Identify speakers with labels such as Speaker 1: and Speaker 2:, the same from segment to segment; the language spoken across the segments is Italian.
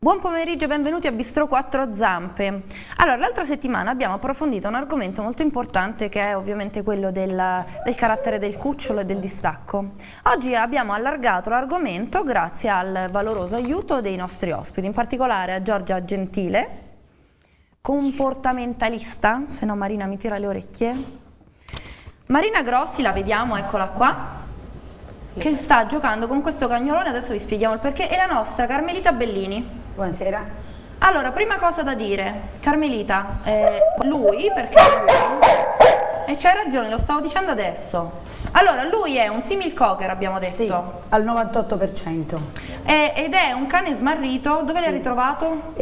Speaker 1: Buon pomeriggio e benvenuti a Bistro 4 Zampe. Allora, l'altra settimana abbiamo approfondito un argomento molto importante che è ovviamente quello del carattere del cucciolo e del distacco. Oggi abbiamo allargato l'argomento grazie al valoroso aiuto dei nostri ospiti, in particolare a Giorgia Gentile, comportamentalista, se no Marina mi tira le orecchie. Marina Grossi, la vediamo, eccola qua, che sta giocando con questo cagnolone, adesso vi spieghiamo il perché, e la nostra Carmelita Bellini.
Speaker 2: Buonasera.
Speaker 1: Allora, prima cosa da dire, Carmelita, lui, perché lui, e c'hai ragione, lo stavo dicendo adesso. Allora, lui è un simil cocker, abbiamo detto.
Speaker 2: Sì, al 98%.
Speaker 1: Ed è un cane smarrito, dove l'hai ritrovato?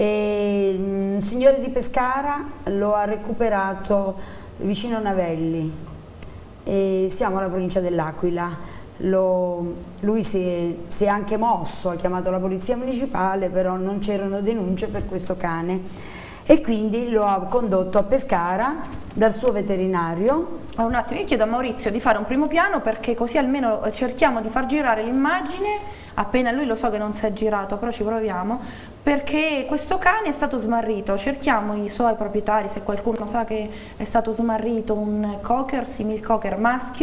Speaker 2: Un signore di Pescara lo ha recuperato vicino a Navelli. Siamo alla provincia dell'Aquila. Lui si è anche mosso, ha chiamato la polizia municipale, però non c'erano denunce per questo cane e quindi lo ha condotto a Pescara dal suo veterinario.
Speaker 1: Un attimo, io chiedo a Maurizio di fare un primo piano perché così almeno cerchiamo di far girare l'immagine, appena lui lo so che non si è girato, però ci proviamo, perché questo cane è stato smarrito. Cerchiamo i suoi proprietari, se qualcuno sa che è stato smarrito, un cocker, simil cocker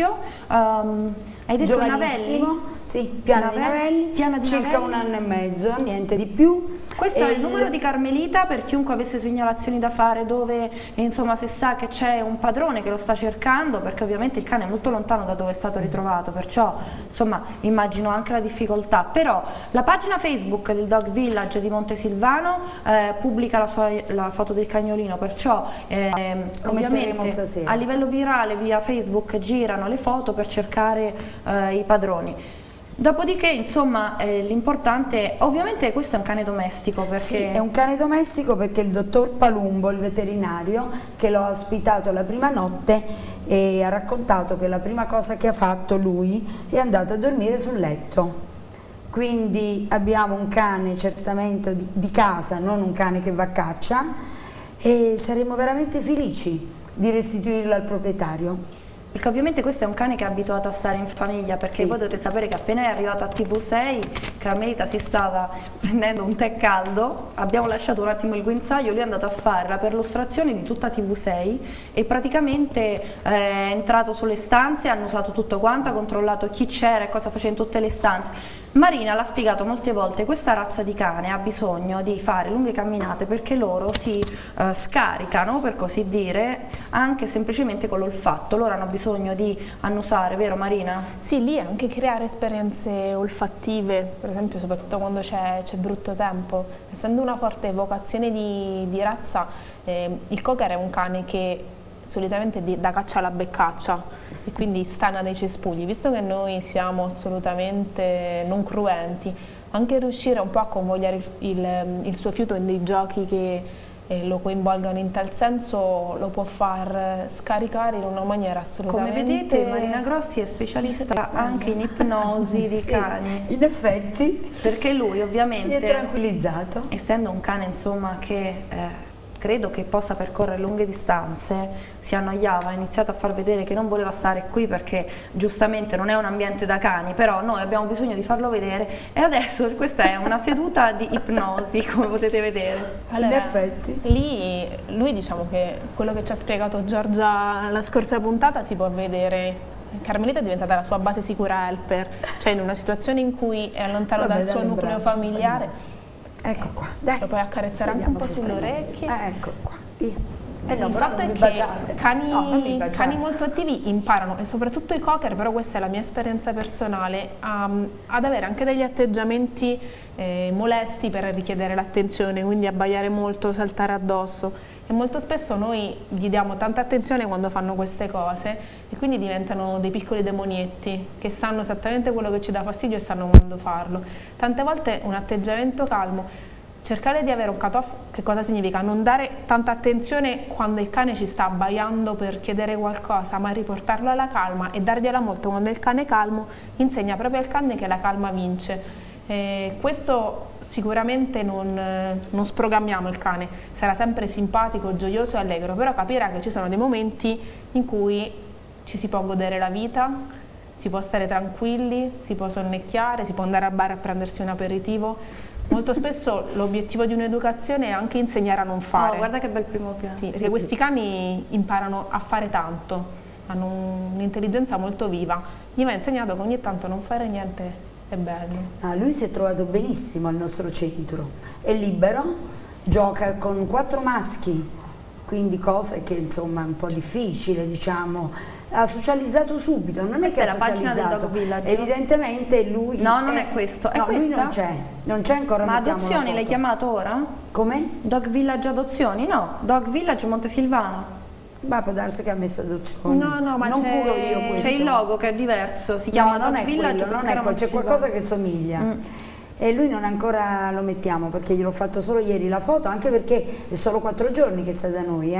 Speaker 1: maschio. Hai detto Navelli?
Speaker 2: Sì, Piana di Navelli, circa un anno e mezzo, niente di più.
Speaker 1: Questo è il numero di Carmelita per chiunque avesse segnalazioni da fare, dove insomma se sa che c'è un padrone che lo sta cercando, perché ovviamente il cane è molto lontano da dove è stato ritrovato, perciò insomma immagino anche la difficoltà. Però la pagina Facebook del Dog Village di Montesilvano pubblica la foto del cagnolino, perciò ovviamente a livello virale via Facebook girano le foto per cercare i padroni. Dopodiché, insomma, l'importante, ovviamente questo è un cane domestico perché...
Speaker 2: Sì, è un cane domestico perché il dottor Palumbo, il veterinario, che l'ha ospitato la prima notte, ha raccontato che la prima cosa che ha fatto lui è andato a dormire sul letto. Quindi abbiamo un cane certamente di casa, non un cane che va a caccia, e saremo veramente felici di restituirlo al proprietario.
Speaker 1: Perché ovviamente questo è un cane che è abituato a stare in famiglia, perché voi dovete sapere che appena è arrivata a TV6 Carmelita si stava prendendo un tè caldo, abbiamo lasciato un attimo il guinzaglio, lui è andato a fare la perlustrazione di tutta TV6 e praticamente è entrato sulle stanze, ha annusato tutto quanto, ha controllato chi c'era e cosa faceva in tutte le stanze. Marina l'ha spiegato molte volte, questa razza di cane ha bisogno di fare lunghe camminate perché loro si scaricano, per così dire, anche semplicemente con l'olfatto. Loro hanno bisogno di annusare, vero Marina?
Speaker 3: Sì, lì anche creare esperienze olfattive, per esempio soprattutto quando c'è brutto tempo. Essendo una forte vocazione di razza, il cocker è un cane che solitamente da caccia alla beccaccia e quindi stana nei cespugli. Visto che noi siamo assolutamente non cruenti, anche riuscire un po' a convogliare il suo fiuto in dei giochi che lo coinvolgano in tal senso lo può far scaricare in una maniera assolutamente...
Speaker 1: Come vedete Marina Grossi è specialista anche in ipnosi di cani.
Speaker 2: In effetti.
Speaker 1: Perché lui ovviamente...
Speaker 2: Si è tranquillizzato.
Speaker 1: Essendo un cane insomma che... credo che possa percorrere lunghe distanze, si annoiava, ha iniziato a far vedere che non voleva stare qui perché giustamente non è un ambiente da cani, però noi abbiamo bisogno di farlo vedere e adesso questa è una seduta di ipnosi, come potete vedere.
Speaker 3: Allora,
Speaker 2: in effetti.
Speaker 3: Lui diciamo che quello che ci ha spiegato Giorgia la scorsa puntata si può vedere. Carmelita è diventata la sua base sicura helper, cioè in una situazione in cui è lontano dal suo nucleo familiare.
Speaker 2: Ecco qua, dai.
Speaker 3: Lo puoi accarezzare anche un po' sulle orecchie.
Speaker 2: Ecco qua, via.
Speaker 3: Il fatto è che cani molto attivi imparano, e soprattutto i cocker, però questa è la mia esperienza personale, ad avere anche degli atteggiamenti molesti per richiedere l'attenzione, quindi abbaiare molto, saltare addosso. E molto spesso noi gli diamo tanta attenzione quando fanno queste cose e quindi diventano dei piccoli demonietti che sanno esattamente quello che ci dà fastidio e sanno quando farlo. Tante volte un atteggiamento calmo, cercare di avere un cut-off, che cosa significa? Non dare tanta attenzione quando il cane ci sta abbaiando per chiedere qualcosa, ma riportarlo alla calma e dargliela molto quando il cane è calmo, insegna proprio al cane che la calma vince. Questo sicuramente non sprogrammiamo il cane, sarà sempre simpatico, gioioso e allegro, però capirà che ci sono dei momenti in cui ci si può godere la vita, si può stare tranquilli, si può sonnecchiare, si può andare al bar a prendersi un aperitivo, Molto spesso l'obiettivo di un'educazione è anche insegnare a non fare.
Speaker 1: Oh, guarda che bel primo piano.
Speaker 3: Sì, perché questi cani imparano a fare tanto, hanno un'intelligenza molto viva. Gli va insegnato che ogni tanto non fare niente è bello.
Speaker 2: Lui si è trovato benissimo al nostro centro, è libero, gioca con 4 maschi, quindi cosa che insomma è un po' difficile, diciamo. Ha socializzato subito, non è che ha socializzato,
Speaker 1: la pagina del Dog Village.
Speaker 2: Evidentemente lui...
Speaker 1: No, non è questo, è
Speaker 2: no,
Speaker 1: questa?
Speaker 2: lui non c'è ancora.
Speaker 1: Ma adozioni l'hai chiamato ora?
Speaker 2: Come?
Speaker 1: Dog Village adozioni? No, Dog Village Montesilvano.
Speaker 2: Ma può darsi che ha messo adozioni.
Speaker 3: No, ma
Speaker 2: non curo io questo.
Speaker 1: C'è il logo che è diverso, si chiama Dog Village.
Speaker 2: Non è quello, c'è qualcosa che somiglia. E lui non ancora lo mettiamo perché gliel'ho fatto solo ieri la foto, anche perché è solo 4 giorni che sta da noi,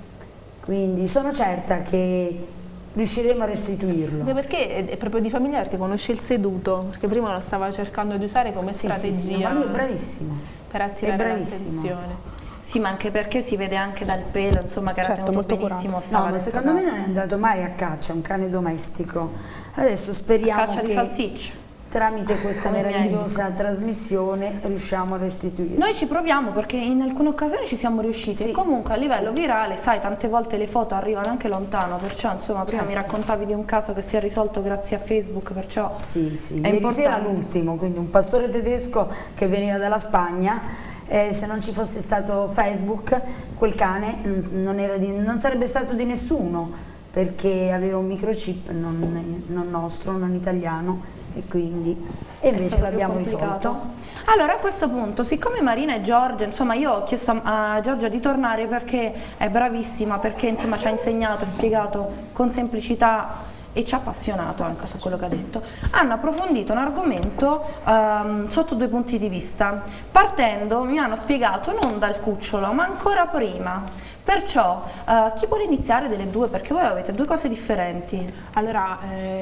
Speaker 2: quindi sono certa che riusciremo a restituirlo.
Speaker 3: Perché è proprio di famiglia, perché conosce il seduto, perché prima lo stava cercando di usare come strategia.
Speaker 2: Sì, ma lui è bravissimo.
Speaker 3: Per attirare l'attenzione.
Speaker 1: Sì, ma anche perché si vede anche dal pelo, insomma, che era tenuto benissimo.
Speaker 2: No, ma secondo me non è andato mai a caccia, un cane domestico. Adesso speriamo
Speaker 1: a caccia
Speaker 2: che...
Speaker 1: di salsicce.
Speaker 2: Tramite questa meravigliosa trasmissione riusciamo a restituire.
Speaker 1: Noi ci proviamo perché in alcune occasioni ci siamo riusciti. Sì, comunque a livello virale, sai, tante volte le foto arrivano anche lontano, perciò insomma prima mi raccontavi di un caso che si è risolto grazie a Facebook, perciò
Speaker 2: sì, ieri sera l'ultimo, quindi un pastore tedesco che veniva dalla Spagna. Se non ci fosse stato Facebook, quel cane non sarebbe stato di nessuno, perché aveva un microchip non nostro, non italiano, e quindi invece l'abbiamo risolto.
Speaker 1: Allora a questo punto, siccome Marina e Giorgia, insomma io ho chiesto a Giorgia di tornare perché è bravissima, perché insomma ci ha insegnato e spiegato con semplicità e ci ha appassionato anche su quello che ha detto, hanno approfondito un argomento sotto 2 punti di vista. Partendo mi hanno spiegato non dal cucciolo ma ancora prima, perciò chi vuole iniziare delle due, perché voi avete 2 cose differenti.
Speaker 3: Allora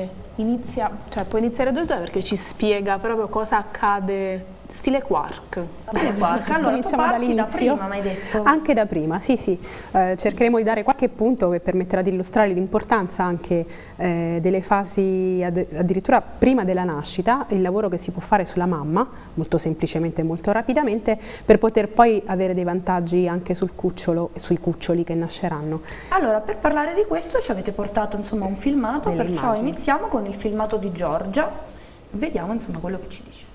Speaker 3: può iniziare Giorgia perché ci spiega proprio cosa accade. Stile Quark.
Speaker 1: Allora,
Speaker 4: cominciamo dall'inizio.
Speaker 1: Da prima, m'hai detto.
Speaker 4: Anche da prima, sì. Cercheremo di dare qualche punto che permetterà di illustrare l'importanza anche delle fasi addirittura prima della nascita, il lavoro che si può fare sulla mamma, molto semplicemente e molto rapidamente, per poter poi avere dei vantaggi anche sul cucciolo e sui cuccioli che nasceranno.
Speaker 1: Allora, per parlare di questo ci avete portato insomma un filmato, perciò iniziamo con il filmato di Giorgia, vediamo insomma quello che ci dice.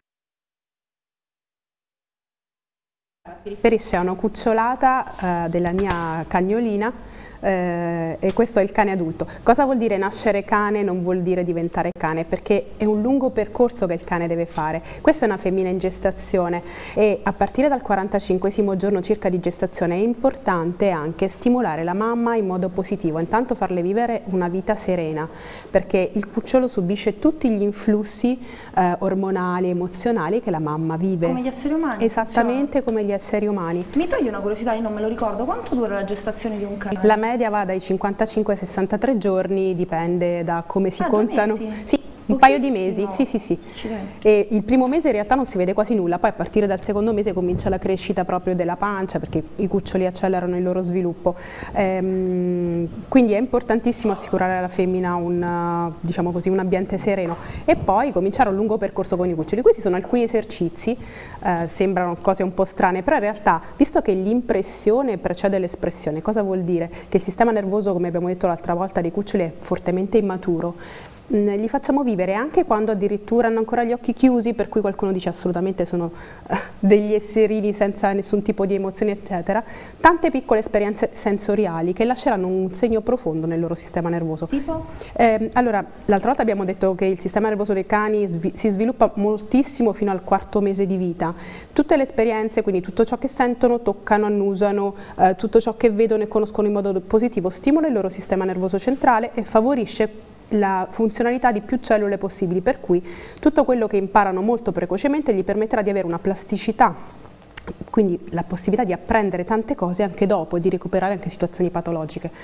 Speaker 4: Si riferisce a una cucciolata della mia cagnolina e questo è il cane adulto. Cosa vuol dire nascere cane? Non vuol dire diventare cane, perché è un lungo percorso che il cane deve fare. Questa è una femmina in gestazione e a partire dal 45esimo giorno circa di gestazione è importante anche stimolare la mamma in modo positivo, intanto farle vivere una vita serena, perché il cucciolo subisce tutti gli influssi ormonali, emozionali che la mamma vive.
Speaker 1: Come gli esseri umani?
Speaker 4: Esattamente come gli esseri umani.
Speaker 1: Mi toglie una curiosità, io non me lo ricordo, quanto dura la gestazione di un cane?
Speaker 4: La media va dai 55 ai 63 giorni, dipende da come si contano. Sì, un paio di mesi, sì. E il primo mese in realtà non si vede quasi nulla, poi a partire dal secondo mese comincia la crescita proprio della pancia, perché i cuccioli accelerano il loro sviluppo. Quindi è importantissimo assicurare alla femmina un ambiente sereno e poi cominciare un lungo percorso con i cuccioli. Questi sono alcuni esercizi, sembrano cose un po' strane, però in realtà, visto che l'impressione precede l'espressione, cosa vuol dire? Che il sistema nervoso, come abbiamo detto l'altra volta, dei cuccioli è fortemente immaturo. Li facciamo vivere anche quando addirittura hanno ancora gli occhi chiusi, per cui qualcuno dice assolutamente sono degli esserini senza nessun tipo di emozioni eccetera, tante piccole esperienze sensoriali che lasceranno un segno profondo nel loro sistema nervoso.
Speaker 1: Tipo?
Speaker 4: Allora, l'altra volta abbiamo detto che il sistema nervoso dei cani si sviluppa moltissimo fino al 4° mese di vita. Tutte le esperienze, quindi tutto ciò che sentono, toccano, annusano, tutto ciò che vedono e conoscono in modo positivo stimola il loro sistema nervoso centrale e favorisce la funzionalità di più cellule possibili, per cui tutto quello che imparano molto precocemente gli permetterà di avere una plasticità, quindi la possibilità di apprendere tante cose anche dopo e di recuperare anche situazioni patologiche.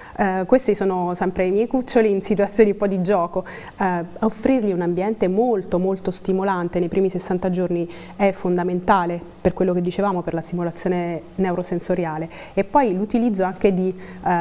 Speaker 4: Questi sono sempre i miei cuccioli in situazioni un po' di gioco. Offrirgli un ambiente molto molto stimolante nei primi 60 giorni è fondamentale per quello che dicevamo, per la stimolazione neurosensoriale, e poi l'utilizzo anche di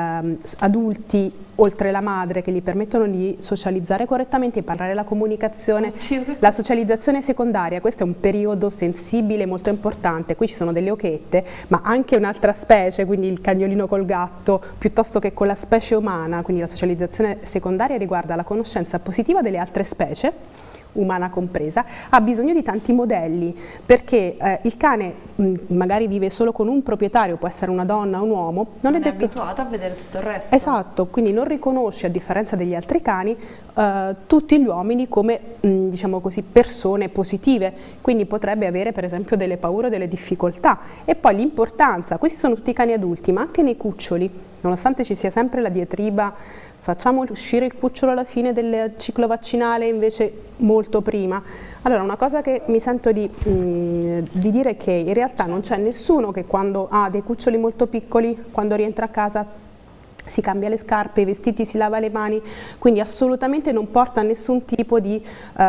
Speaker 4: adulti oltre la madre che gli permettono di socializzare correttamente, imparare la comunicazione, la socializzazione secondaria. Questo è un periodo sensibile molto importante. Qui ci sono delle occhette, ma anche un'altra specie, quindi il cagnolino col gatto, piuttosto che con la specie umana. Quindi la socializzazione secondaria riguarda la conoscenza positiva delle altre specie, umana compresa, ha bisogno di tanti modelli, perché il cane magari vive solo con un proprietario, può essere una donna o un uomo, non è
Speaker 1: abituato a vedere tutto il resto.
Speaker 4: Esatto, quindi non riconosce, a differenza degli altri cani, tutti gli uomini come diciamo così, persone positive, quindi potrebbe avere per esempio delle paure o delle difficoltà. E poi l'importanza, questi sono tutti cani adulti, ma anche nei cuccioli, nonostante ci sia sempre la diatriba facciamo uscire il cucciolo alla fine del ciclo vaccinale invece molto prima. Allora, una cosa che mi sento di dire è che in realtà non c'è nessuno che quando ha dei cuccioli molto piccoli, quando rientra a casa si cambia le scarpe, i vestiti, si lava le mani, quindi assolutamente non porta nessun tipo di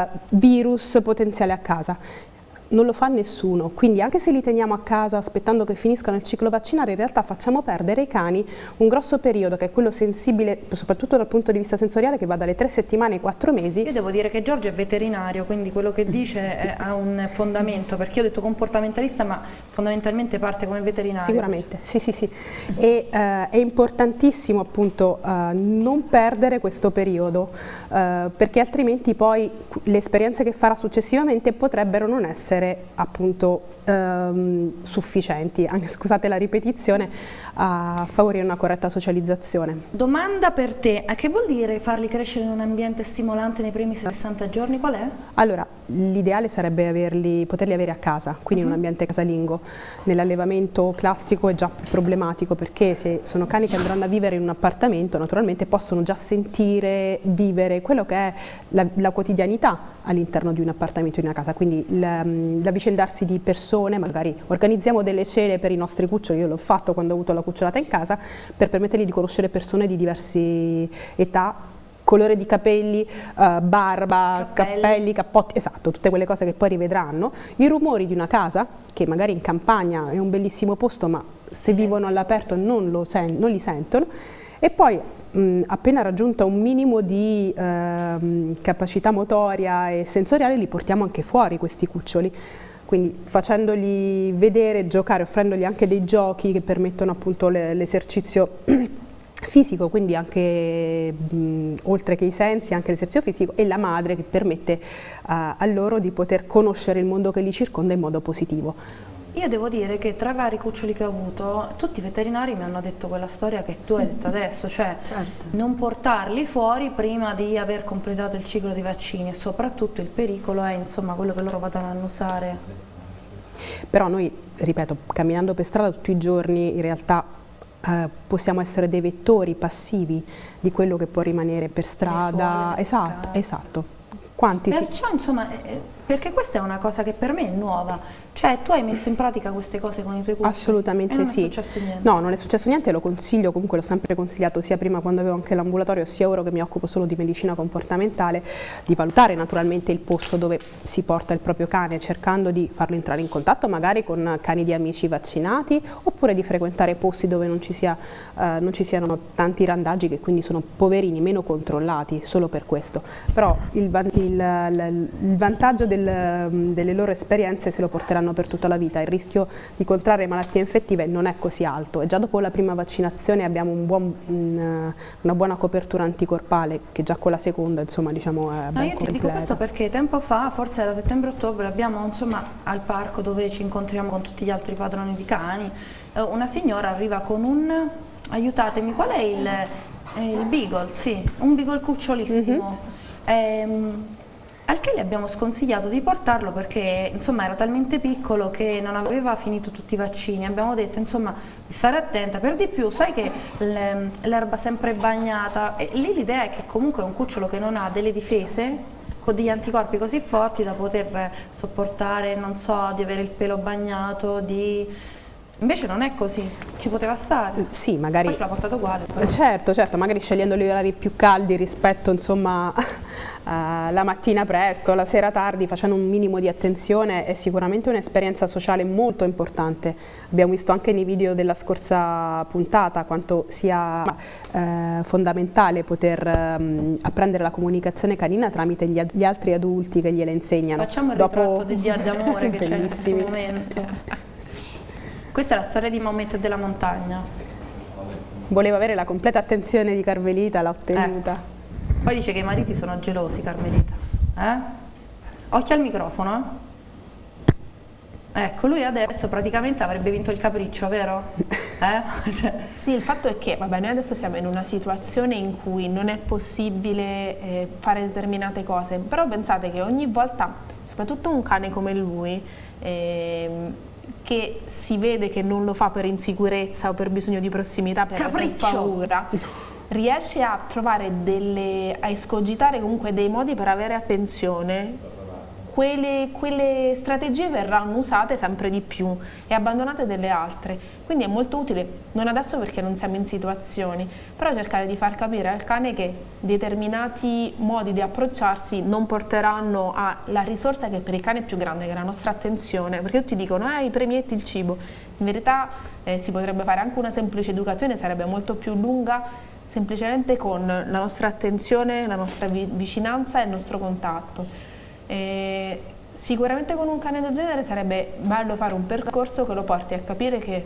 Speaker 4: virus potenziale a casa. Non lo fa nessuno, quindi anche se li teniamo a casa aspettando che finiscano il ciclo vaccinale, in realtà facciamo perdere ai cani un grosso periodo che è quello sensibile, soprattutto dal punto di vista sensoriale, che va dalle 3 settimane ai 4 mesi. Io
Speaker 1: devo dire che Giorgio è veterinario, quindi quello che dice ha un fondamento, perché io ho detto comportamentalista, ma fondamentalmente parte come veterinario.
Speaker 4: Sicuramente, sì. E è importantissimo appunto non perdere questo periodo, perché altrimenti poi le esperienze che farà successivamente potrebbero non essere appunto sufficienti, anche, scusate la ripetizione, a favorire una corretta socializzazione.
Speaker 1: Domanda per te, a che vuol dire farli crescere in un ambiente stimolante nei primi 60 giorni? Qual è?
Speaker 4: Allora, l'ideale sarebbe poterli avere a casa, quindi in un ambiente casalingo. Nell'allevamento classico è già più problematico, perché se sono cani che andranno a vivere in un appartamento, naturalmente possono già sentire, vivere quello che è la quotidianità all'interno di un appartamento, di una casa, quindi l'avvicendarsi di persone, magari organizziamo delle cene per i nostri cuccioli, io l'ho fatto quando ho avuto la cucciolata in casa, per permettergli di conoscere persone di diverse età, colore di capelli, barba, cappelli, cappotti, esatto, tutte quelle cose che poi rivedranno, i rumori di una casa, che magari in campagna è un bellissimo posto, ma se vivono all'aperto non li sentono, e poi appena raggiunta un minimo di capacità motoria e sensoriale li portiamo anche fuori questi cuccioli, quindi facendoli vedere, giocare, offrendogli anche dei giochi che permettono appunto l'esercizio fisico, quindi anche oltre che i sensi anche l'esercizio fisico, e la madre che permette a loro di poter conoscere il mondo che li circonda in modo positivo.
Speaker 1: Io devo dire che tra i vari cuccioli che ho avuto, tutti i veterinari mi hanno detto quella storia che tu hai detto adesso, cioè non portarli fuori prima di aver completato il ciclo di vaccini, e soprattutto il pericolo è insomma quello che loro vadano a annusare.
Speaker 4: Però noi, ripeto, camminando per strada tutti i giorni in realtà possiamo essere dei vettori passivi di quello che può rimanere per strada. Esatto. Quanti
Speaker 1: Perciò, insomma, perché questa è una cosa che per me è nuova, cioè tu hai messo in pratica queste cose con i tuoi cuccioli?
Speaker 4: Assolutamente sì.
Speaker 1: Non è successo niente?
Speaker 4: No, non è successo niente, lo consiglio, comunque l'ho sempre consigliato sia prima quando avevo anche l'ambulatorio, sia ora che mi occupo solo di medicina comportamentale, di valutare naturalmente il posto dove si porta il proprio cane, cercando di farlo entrare in contatto magari con cani di amici vaccinati, oppure di frequentare posti dove non ci siano tanti randaggi, che quindi sono poverini, meno controllati, solo per questo. Però il vantaggio delle loro esperienze se lo porteranno per tutta la vita, il rischio di contrarre malattie infettive non è così alto, e già dopo la prima vaccinazione abbiamo una buona copertura anticorpale, che già con la seconda insomma diciamo è ben
Speaker 1: completa. Io ti dico questo perché tempo fa, forse era settembre-ottobre, abbiamo insomma al parco dove ci incontriamo con tutti gli altri padroni di cani, una signora arriva con un, aiutatemi, qual è il beagle? Sì, un beagle cucciolissimo. Al che le abbiamo sconsigliato di portarlo perché insomma era talmente piccolo che non aveva finito tutti i vaccini. Abbiamo detto insomma di stare attenta, per di più sai che l'erba sempre bagnata, e lì l'idea è che comunque è un cucciolo che non ha delle difese con degli anticorpi così forti da poter sopportare, non so, di avere il pelo bagnato, di Invece non è così, ci poteva stare.
Speaker 4: Sì, magari.
Speaker 1: Poi ce l'ha portato uguale. Però.
Speaker 4: Certo, magari scegliendo gli orari più caldi rispetto, insomma, la mattina presto, la sera tardi, facendo un minimo di attenzione, è sicuramente un'esperienza sociale molto importante. Abbiamo visto anche nei video della scorsa puntata quanto sia fondamentale poter apprendere la comunicazione canina tramite gli altri adulti che gliela insegnano.
Speaker 1: Facciamo il ritratto del dia d'amore che c'è in questo momento. Questa è la storia di Maometto e della montagna.
Speaker 4: Voleva avere la completa attenzione di Carmelita, l'ha ottenuta.
Speaker 1: Poi dice che i mariti sono gelosi, Carmelita. Occhio al microfono. Ecco, lui adesso praticamente avrebbe vinto il capriccio, vero?
Speaker 3: Sì, il fatto è che, vabbè, noi adesso siamo in una situazione in cui non è possibile fare determinate cose, però pensate che ogni volta, soprattutto un cane come lui, che si vede che non lo fa per insicurezza o per bisogno di prossimità, per paura, riesce a trovare a escogitare comunque dei modi per avere attenzione. Quelle strategie verranno usate sempre di più e abbandonate delle altre, quindi è molto utile, non adesso perché non siamo in situazioni, però cercare di far capire al cane che determinati modi di approcciarsi non porteranno alla risorsa che per il cane è più grande, che è la nostra attenzione, perché tutti dicono i premietti, il cibo, in verità si potrebbe fare anche una semplice educazione, sarebbe molto più lunga, semplicemente con la nostra attenzione, la nostra vicinanza e il nostro contatto. Sicuramente con un cane del genere sarebbe bello fare un percorso che lo porti a capire che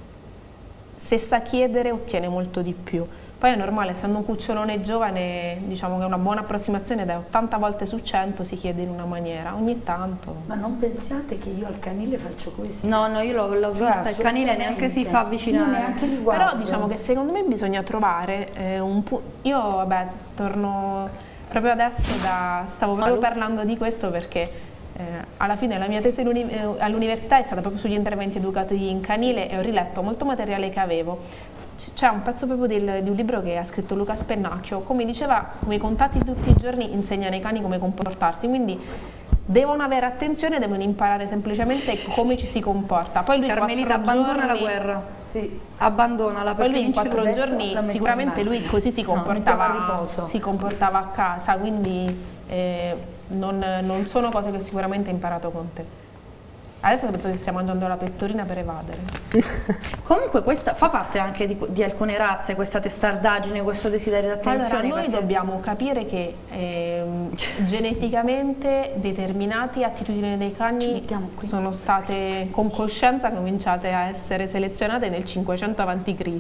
Speaker 3: se sa chiedere ottiene molto di più. Poi è normale, essendo un cucciolone giovane, diciamo che una buona approssimazione da 80 volte su 100 si chiede in una maniera, ogni tanto.
Speaker 2: Ma non pensiate che io al canile faccio questo?
Speaker 1: No, io l'ho vista, il canile neanche si fa avvicinare.
Speaker 2: Io neanche li guardo.
Speaker 3: Però diciamo che secondo me bisogna trovare un punto. Io vabbè, torno proprio adesso stavo proprio parlando di questo perché alla fine la mia tesi all'università è stata proprio sugli interventi educativi in canile e ho riletto molto materiale che avevo. C'è un pezzo proprio di un libro che ha scritto Luca Spennacchio, come diceva, come i contatti tutti i giorni insegnano ai cani come comportarsi, quindi devono avere attenzione, devono imparare semplicemente come ci si comporta. Poi lui
Speaker 1: Carmelita abbandona la guerra, sì, abbandonala.
Speaker 3: Poi lui in 4 giorni sicuramente lui così si comportava a casa, quindi non sono cose che sicuramente ha imparato con te. Adesso penso che stia mangiando la pettorina per evadere.
Speaker 1: Comunque questa fa parte anche di alcune razze, questa testardaggine, questo desiderio di attenzione.
Speaker 3: Allora, noi dobbiamo capire che geneticamente determinate attitudini dei cani sono state con coscienza cominciate a essere selezionate nel 500 a.C.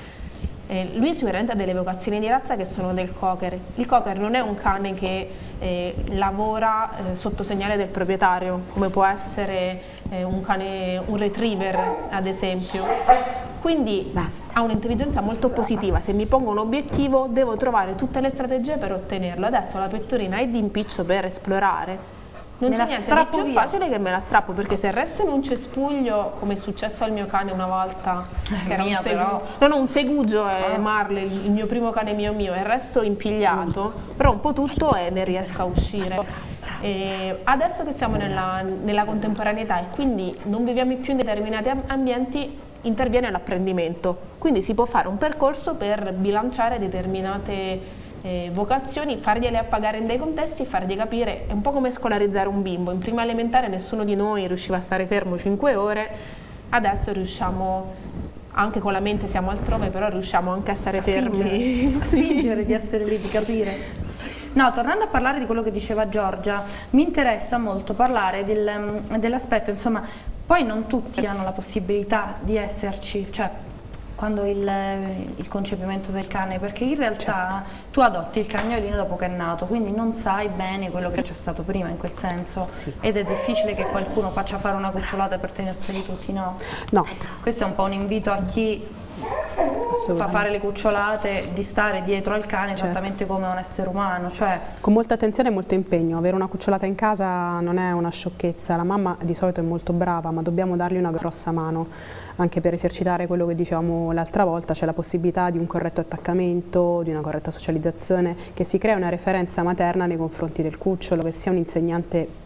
Speaker 3: Lui sicuramente ha delle vocazioni di razza che sono del cocker. Il cocker non è un cane che lavora sotto segnale del proprietario, come può essere un retriever ad esempio. Quindi ha un'intelligenza molto positiva, se mi pongo un obiettivo devo trovare tutte le strategie per ottenerlo. Adesso la pettorina è di impiccio per esplorare. Non c'è niente di più facile che me la strappo, perché se resto in un cespuglio, come è successo al mio cane una volta, che era un segugio, Marley, il mio primo cane mio, e resto impigliato, rompo tutto e ne riesco a uscire. Adesso che siamo nella contemporaneità e quindi non viviamo più in determinati ambienti, interviene l'apprendimento, quindi si può fare un percorso per bilanciare determinate vocazioni, fargliele appagare in dei contesti, fargli capire, è un po' come scolarizzare un bimbo. In prima elementare nessuno di noi riusciva a stare fermo 5 ore, adesso riusciamo, anche con la mente siamo altrove, però riusciamo anche a stare fermi.
Speaker 1: Fingere di essere lì, di capire. No, tornando a parlare di quello che diceva Giorgia, mi interessa molto parlare dell'aspetto, insomma, poi non tutti hanno la possibilità di esserci, cioè quando il concepimento del cane, perché in realtà tu adotti il cagnolino dopo che è nato, quindi non sai bene quello che c'è stato prima in quel senso, ed è difficile che qualcuno faccia fare una cucciolata per tenerseli tutti, no? No. Questo è un po' un invito a chi fa fare le cucciolate di stare dietro al cane esattamente come un essere umano, cioè
Speaker 4: con molta attenzione e molto impegno. Avere una cucciolata in casa non è una sciocchezza, la mamma di solito è molto brava, ma dobbiamo dargli una grossa mano anche per esercitare quello che dicevamo l'altra volta, c'è la possibilità di un corretto attaccamento, di una corretta socializzazione, che si crea una referenza materna nei confronti del cucciolo, che sia un insegnante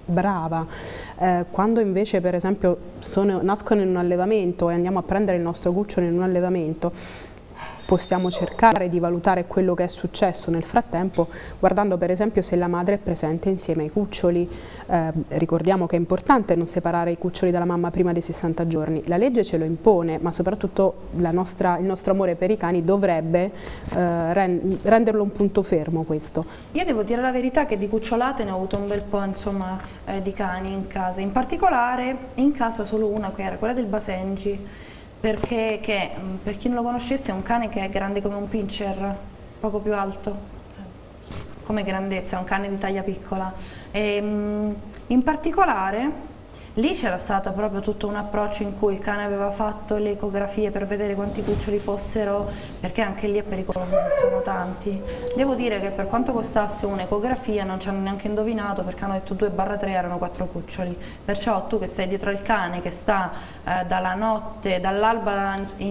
Speaker 4: brava. Quando invece per esempio nascono in un allevamento e andiamo a prendere il nostro cucciolo in un allevamento, possiamo cercare di valutare quello che è successo nel frattempo guardando per esempio se la madre è presente insieme ai cuccioli. Ricordiamo che è importante non separare i cuccioli dalla mamma prima dei 60 giorni, la legge ce lo impone, ma soprattutto il nostro amore per i cani dovrebbe renderlo un punto fermo questo.
Speaker 1: Io devo dire la verità che di cucciolate ne ho avuto un bel po', insomma, di cani in casa, in particolare in casa solo una che era quella del Basenji, perché per chi non lo conoscesse è un cane che è grande come un pincher, poco più alto come grandezza, è un cane di taglia piccola. In particolare lì c'era stato proprio tutto un approccio in cui il cane aveva fatto le ecografie per vedere quanti cuccioli fossero, perché anche lì è pericoloso se sono tanti. Devo dire che per quanto costasse un'ecografia non ci hanno neanche indovinato, perché hanno detto 2/3 erano 4 cuccioli. Perciò tu che stai dietro il cane, che sta dalla notte, dall'alba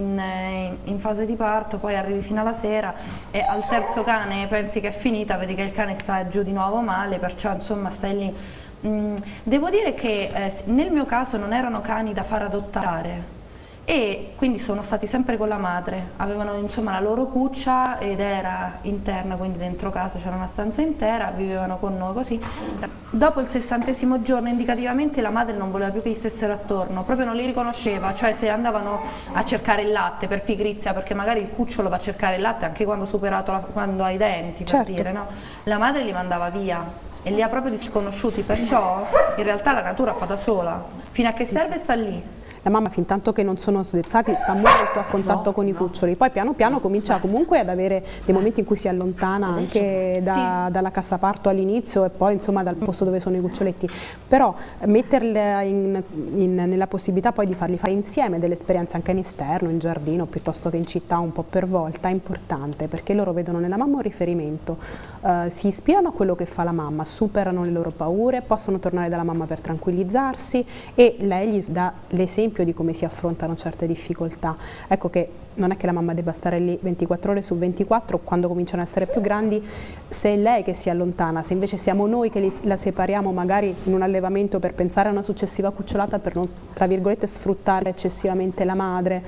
Speaker 1: in fase di parto, poi arrivi fino alla sera e al terzo cane pensi che è finita, vedi che il cane sta giù di nuovo male, perciò insomma stai lì. Devo dire che nel mio caso non erano cani da far adottare e quindi sono stati sempre con la madre, avevano insomma la loro cuccia ed era interna, quindi dentro casa c'era una stanza intera, vivevano con noi così. Dopo il 60° giorno indicativamente la madre non voleva più che gli stessero attorno, proprio non li riconosceva, cioè se andavano a cercare il latte per pigrizia, perché magari il cucciolo va a cercare il latte anche quando ha superato quando ha i denti, per dire, no? La madre li mandava via e li ha proprio disconosciuti, perciò in realtà la natura fa da sola, fino a che serve sta lì.
Speaker 4: La mamma fin tanto che non sono svezzati sta molto a contatto con i cuccioli, poi piano piano comincia comunque ad avere dei momenti in cui si allontana anche dalla cassaparto all'inizio e poi insomma dal posto dove sono i cuccioletti, però metterla nella possibilità poi di farli fare insieme delle esperienze anche in esterno, in giardino piuttosto che in città un po' per volta è importante, perché loro vedono nella mamma un riferimento, si ispirano a quello che fa la mamma, superano le loro paure, possono tornare dalla mamma per tranquillizzarsi e lei gli dà l'esempio di come si affrontano certe difficoltà. Ecco che non è che la mamma debba stare lì 24 ore su 24, quando cominciano a essere più grandi, se è lei che si allontana, se invece siamo noi che la separiamo magari in un allevamento per pensare a una successiva cucciolata, per non, tra virgolette, sfruttare eccessivamente la madre,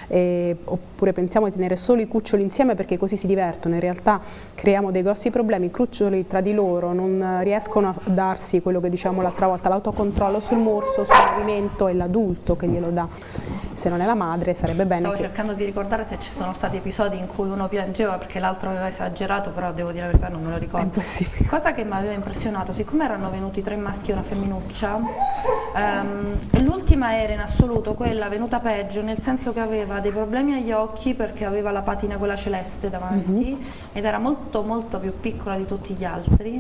Speaker 4: oppure pensiamo di tenere solo i cuccioli insieme perché così si divertono, in realtà creiamo dei grossi problemi, i cuccioli tra di loro non riescono a darsi quello che diciamo l'altra volta, l'autocontrollo sul morso, sul movimento, è l'adulto che glielo dà, se non è la madre sarebbe bene.
Speaker 1: Stavo cercando di ricordare se ci sono stati episodi in cui uno piangeva perché l'altro aveva esagerato, però devo dire la verità non me lo ricordo.
Speaker 4: È impossibile.
Speaker 1: Cosa che mi aveva impressionato, siccome erano venuti 3 maschi e una femminuccia, l'ultima era in assoluto quella venuta peggio, nel senso che aveva dei problemi agli occhi perché aveva la patina quella celeste davanti ed era molto molto più piccola di tutti gli altri.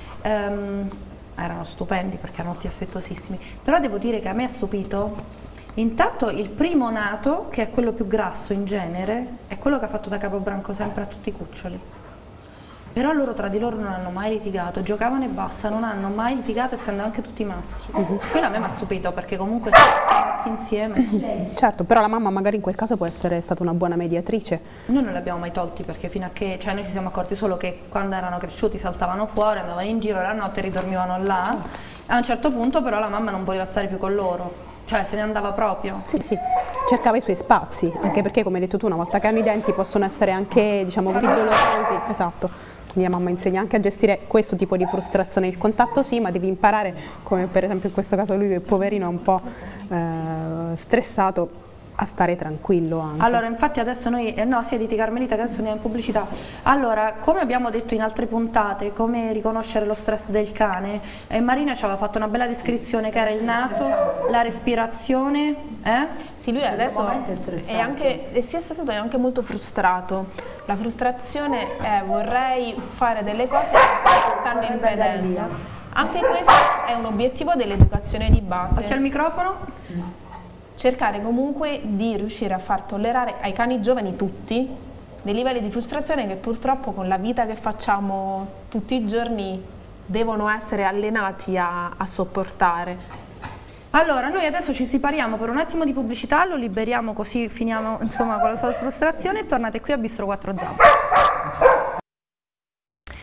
Speaker 1: Erano stupendi perché erano tutti affettuosissimi, però devo dire che a me ha stupito intanto il primo nato, che è quello più grasso in genere, è quello che ha fatto da capobranco sempre a tutti i cuccioli. Però loro tra di loro non hanno mai litigato, giocavano e basta, non hanno mai litigato, essendo anche tutti maschi. Quello a me mi ha stupito perché comunque sono maschi insieme.
Speaker 4: Certo, però la mamma magari in quel caso può essere stata una buona mediatrice.
Speaker 1: Noi non li abbiamo mai tolti perché fino a che, cioè noi ci siamo accorti solo che quando erano cresciuti saltavano fuori, andavano in giro la notte e ridormivano là. Certo. A un certo punto però la mamma non voleva stare più con loro. Cioè se ne andava proprio.
Speaker 4: Sì, sì, cercava i suoi spazi, anche perché come hai detto tu una volta che hanno i denti possono essere anche diciamo così dolorosi, esatto. Quindi la mamma insegna anche a gestire questo tipo di frustrazione, il contatto sì, ma devi imparare, come per esempio in questo caso lui che poverino è un po' stressato, a stare tranquillo anche.
Speaker 1: Allora infatti adesso noi, no sì di Carmelita che adesso andiamo in pubblicità. Allora come abbiamo detto in altre puntate, come riconoscere lo stress del cane, Marina ci aveva fatto una bella descrizione che era il naso, la respirazione.
Speaker 3: Sì, lui adesso è anche, sia stressato e anche molto frustrato. La frustrazione è vorrei fare delle cose che si stanno impedendo. Anche questo è un obiettivo dell'educazione di base.
Speaker 1: Occhio al microfono.
Speaker 3: Cercare comunque di riuscire a far tollerare ai cani giovani tutti dei livelli di frustrazione che purtroppo con la vita che facciamo tutti i giorni devono essere allenati a sopportare.
Speaker 1: Allora noi adesso ci separiamo per un attimo di pubblicità, lo liberiamo così finiamo insomma con la sua frustrazione e tornate qui a Bistro Quattro Zampe.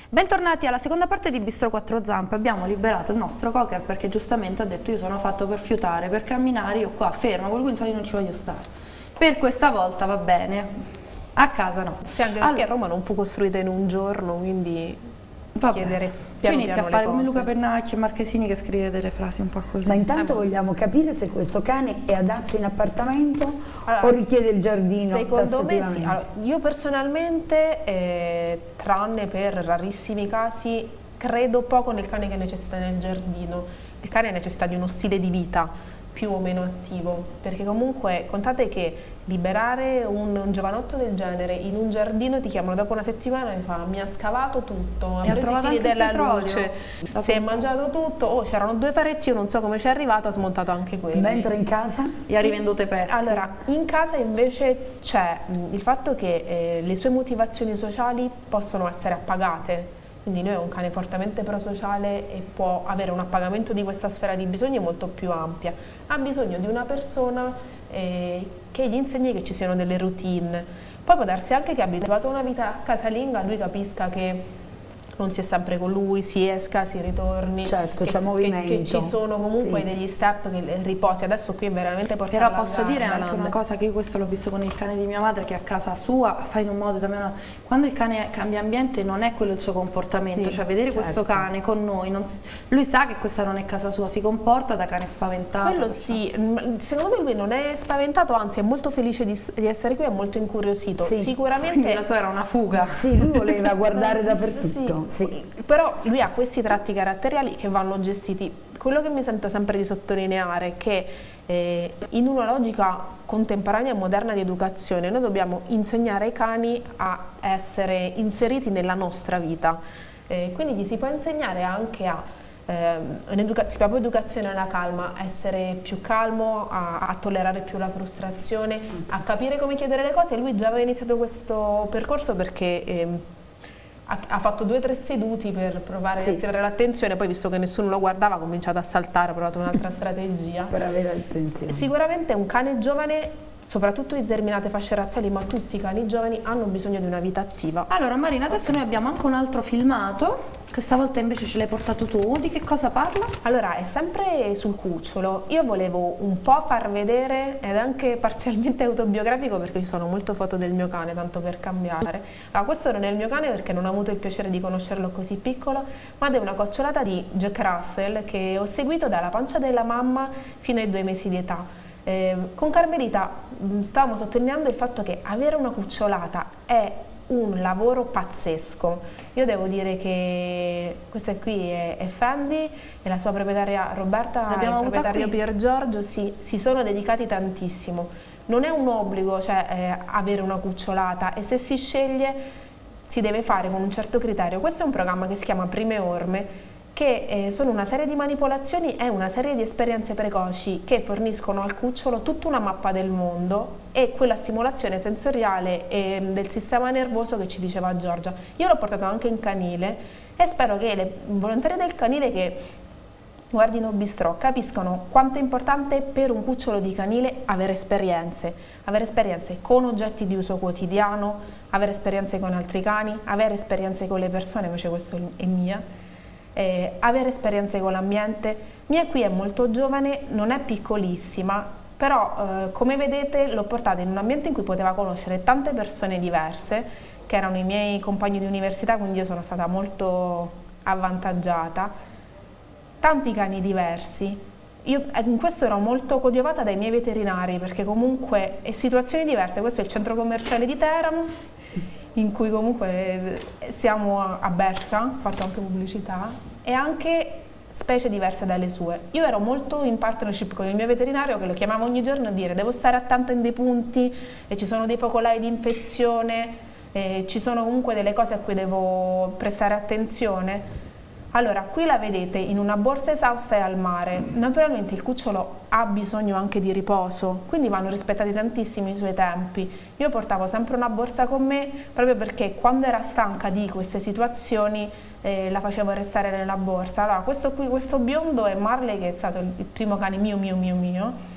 Speaker 1: Bentornati alla seconda parte di Bistro Quattro Zampe. Abbiamo liberato il nostro cocker perché giustamente ha detto: io sono fatto per fiutare, per camminare, io qua fermo, col guinzaglio non ci voglio stare. Per questa volta va bene, a casa no.
Speaker 3: Sì, anche perché Roma non fu costruita in un giorno, quindi chiedere
Speaker 1: piano tu inizi a fare come Luca Pennacchi e Marchesini che scrive delle frasi un po' così.
Speaker 2: Ma intanto vogliamo capire se questo cane è adatto in appartamento o richiede il giardino.
Speaker 3: Secondo me sì. Allora, io personalmente, tranne per rarissimi casi, credo poco nel cane che necessita del giardino. Il cane necessita di uno stile di vita più o meno attivo, perché comunque contate che liberare un giovanotto del genere in un giardino, ti chiamano dopo una settimana e fa: mi ha scavato tutto, ha preso i fili della luce, si è mangiato tutto, c'erano 2 faretti, io non so come ci è arrivato, ha smontato anche quelli.
Speaker 2: Mentre in casa?
Speaker 1: E ha rivenduto i pezzi.
Speaker 3: Allora, in casa invece c'è il fatto che le sue motivazioni sociali possono essere appagate. Quindi lui è un cane fortemente prosociale e può avere un appagamento di questa sfera di bisogni molto più ampia. Ha bisogno di una persona che gli insegni che ci siano delle routine. Poi può darsi anche che abituato a una vita casalinga lui capisca che non si è sempre con lui, si esca, si ritorni.
Speaker 2: Certo, c'è movimento.
Speaker 3: Che ci sono comunque degli step che riposi. Adesso qui è veramente portare.
Speaker 1: Però posso dire anche una cosa, che io questo l'ho visto con il cane di mia madre, che a casa sua fa in un modo quando il cane cambia ambiente non è quello il suo comportamento, cioè vedere questo cane con noi, lui sa che questa non è casa sua, si comporta da cane spaventato.
Speaker 3: Quello sì, secondo me lui non è spaventato, anzi è molto felice di essere qui, è molto incuriosito. Sicuramente.
Speaker 1: Quindi la sua era una fuga.
Speaker 2: Sì, lui voleva guardare dappertutto.
Speaker 3: Sì. Però lui ha questi tratti caratteriali che vanno gestiti. Quello che mi sento sempre di sottolineare è che in una logica contemporanea e moderna di educazione noi dobbiamo insegnare ai cani a essere inseriti nella nostra vita, quindi gli si può insegnare anche a si proprio educazione alla calma, a essere più calmo, a tollerare più la frustrazione, a capire come chiedere le cose. Lui già aveva iniziato questo percorso perché ha fatto 2 o 3 seduti per provare a attirare l'attenzione, poi visto che nessuno lo guardava ha cominciato a saltare, ha provato un'altra strategia.
Speaker 2: Per avere attenzione.
Speaker 3: Sicuramente un cane giovane, soprattutto in determinate fasce razziali, ma tutti i cani giovani hanno bisogno di una vita attiva.
Speaker 1: Allora Marina, adesso noi abbiamo anche un altro filmato, questa volta invece ce l'hai portato tu, di che cosa parla?
Speaker 3: Allora, è sempre sul cucciolo. Io volevo un po' far vedere, ed è anche parzialmente autobiografico perché ci sono molte foto del mio cane, tanto per cambiare. Allora, questo non è il mio cane perché non ho avuto il piacere di conoscerlo così piccolo, ma è una cocciolata di Jack Russell che ho seguito dalla pancia della mamma fino ai 2 mesi di età. Con Carmelita stavamo sottolineando il fatto che avere una cucciolata è un lavoro pazzesco. Io devo dire che questa qui è Fendi e la sua proprietaria Roberta e il proprietario Pier Giorgio si sono dedicati tantissimo. Non è un obbligo, cioè, avere una cucciolata, e se si sceglie si deve fare con un certo criterio. Questo è un programma che si chiama Prime Orme, che sono una serie di manipolazioni e una serie di esperienze precoci che forniscono al cucciolo tutta una mappa del mondo e quella stimolazione sensoriale e del sistema nervoso che ci diceva Giorgia. Io l'ho portato anche in canile e spero che le volontarie del canile che guardino Bistro capiscano quanto è importante per un cucciolo di canile avere esperienze con oggetti di uso quotidiano, avere esperienze con altri cani, avere esperienze con le persone, invece questo è mia. Avere esperienze con l'ambiente. Mia qui è molto giovane, non è piccolissima, però come vedete l'ho portata in un ambiente in cui poteva conoscere tante persone diverse, che erano i miei compagni di università, quindi io sono stata molto avvantaggiata, tanti cani diversi. Io in questo ero molto coadiuvata dai miei veterinari, perché comunque è situazioni diverse. Questo è il centro commerciale di Teramo, in cui comunque siamo a Bershka, ho fatto anche pubblicità, e anche specie diverse dalle sue. Io ero molto in partnership con il mio veterinario, che lo chiamavo ogni giorno a dire: devo stare attenta in dei punti, e ci sono dei focolai di infezione, ci sono comunque delle cose a cui devo prestare attenzione. Allora, qui la vedete in una borsa esausta e al mare. Naturalmente il cucciolo ha bisogno anche di riposo, quindi vanno rispettati tantissimi i suoi tempi. Io portavo sempre una borsa con me, proprio perché quando era stanca di queste situazioni la facevo restare nella borsa. Allora, questo biondo è Marley, che è stato il primo cane mio,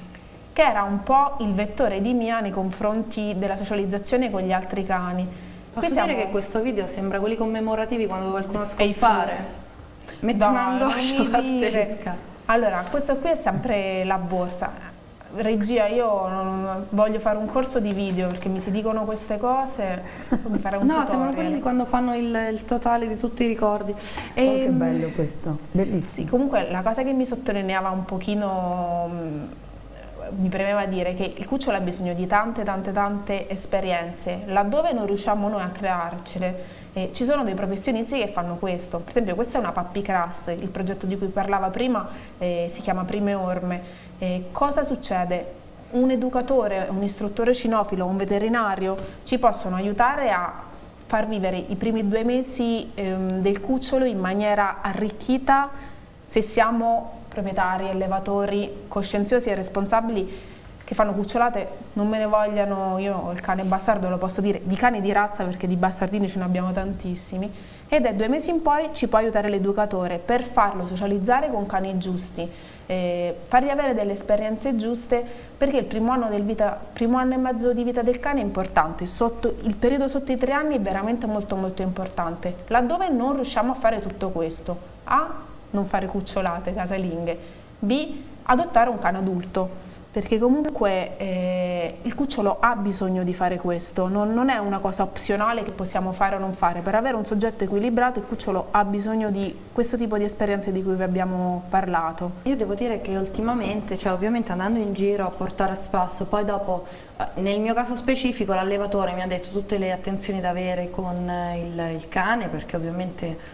Speaker 3: che era un po' il vettore di Mia nei confronti della socializzazione con gli altri cani.
Speaker 1: Posso dire che questo video sembra quelli commemorativi quando qualcuno scompare? Mette un'angoscia pazzesca.
Speaker 3: Allora, questo qui è sempre la borsa. Regia, io non voglio fare un corso di video perché mi si dicono queste cose, mi fare un tutorial.
Speaker 1: Sembrano quelli di quando fanno il totale di tutti i ricordi.
Speaker 2: Che bello questo, bellissimo.
Speaker 3: Sì, comunque la cosa che mi sottolineava un pochino, mi premeva dire che il cucciolo ha bisogno di tante esperienze, laddove non riusciamo noi a crearcele. Ci sono dei professionisti che fanno questo, per esempio questa è una puppy class, il progetto di cui parlava prima si chiama Prime Orme. Cosa succede? Un educatore, un istruttore cinofilo, un veterinario ci possono aiutare a far vivere i primi 2 mesi del cucciolo in maniera arricchita se siamo proprietari, allevatori coscienziosi e responsabili che fanno cucciolate. Non me ne vogliano, io ho il cane bastardo, lo posso dire, di cani di razza perché di bastardini ce ne abbiamo tantissimi, ed è 2 mesi in poi ci può aiutare l'educatore per farlo socializzare con cani giusti, fargli avere delle esperienze giuste, perché il primo anno e mezzo di vita del cane è importante, il periodo sotto i 3 anni è veramente molto importante, laddove non riusciamo a fare tutto questo: A, non fare cucciolate casalinghe, B, adottare un cane adulto, perché comunque il cucciolo ha bisogno di fare questo, non è una cosa opzionale che possiamo fare o non fare. Per avere un soggetto equilibrato il cucciolo ha bisogno di questo tipo di esperienze di cui vi abbiamo parlato.
Speaker 1: Io devo dire che ultimamente, cioè ovviamente andando in giro a portare a spasso, poi dopo nel mio caso specifico l'allevatore mi ha detto tutte le attenzioni da avere con il cane, perché ovviamente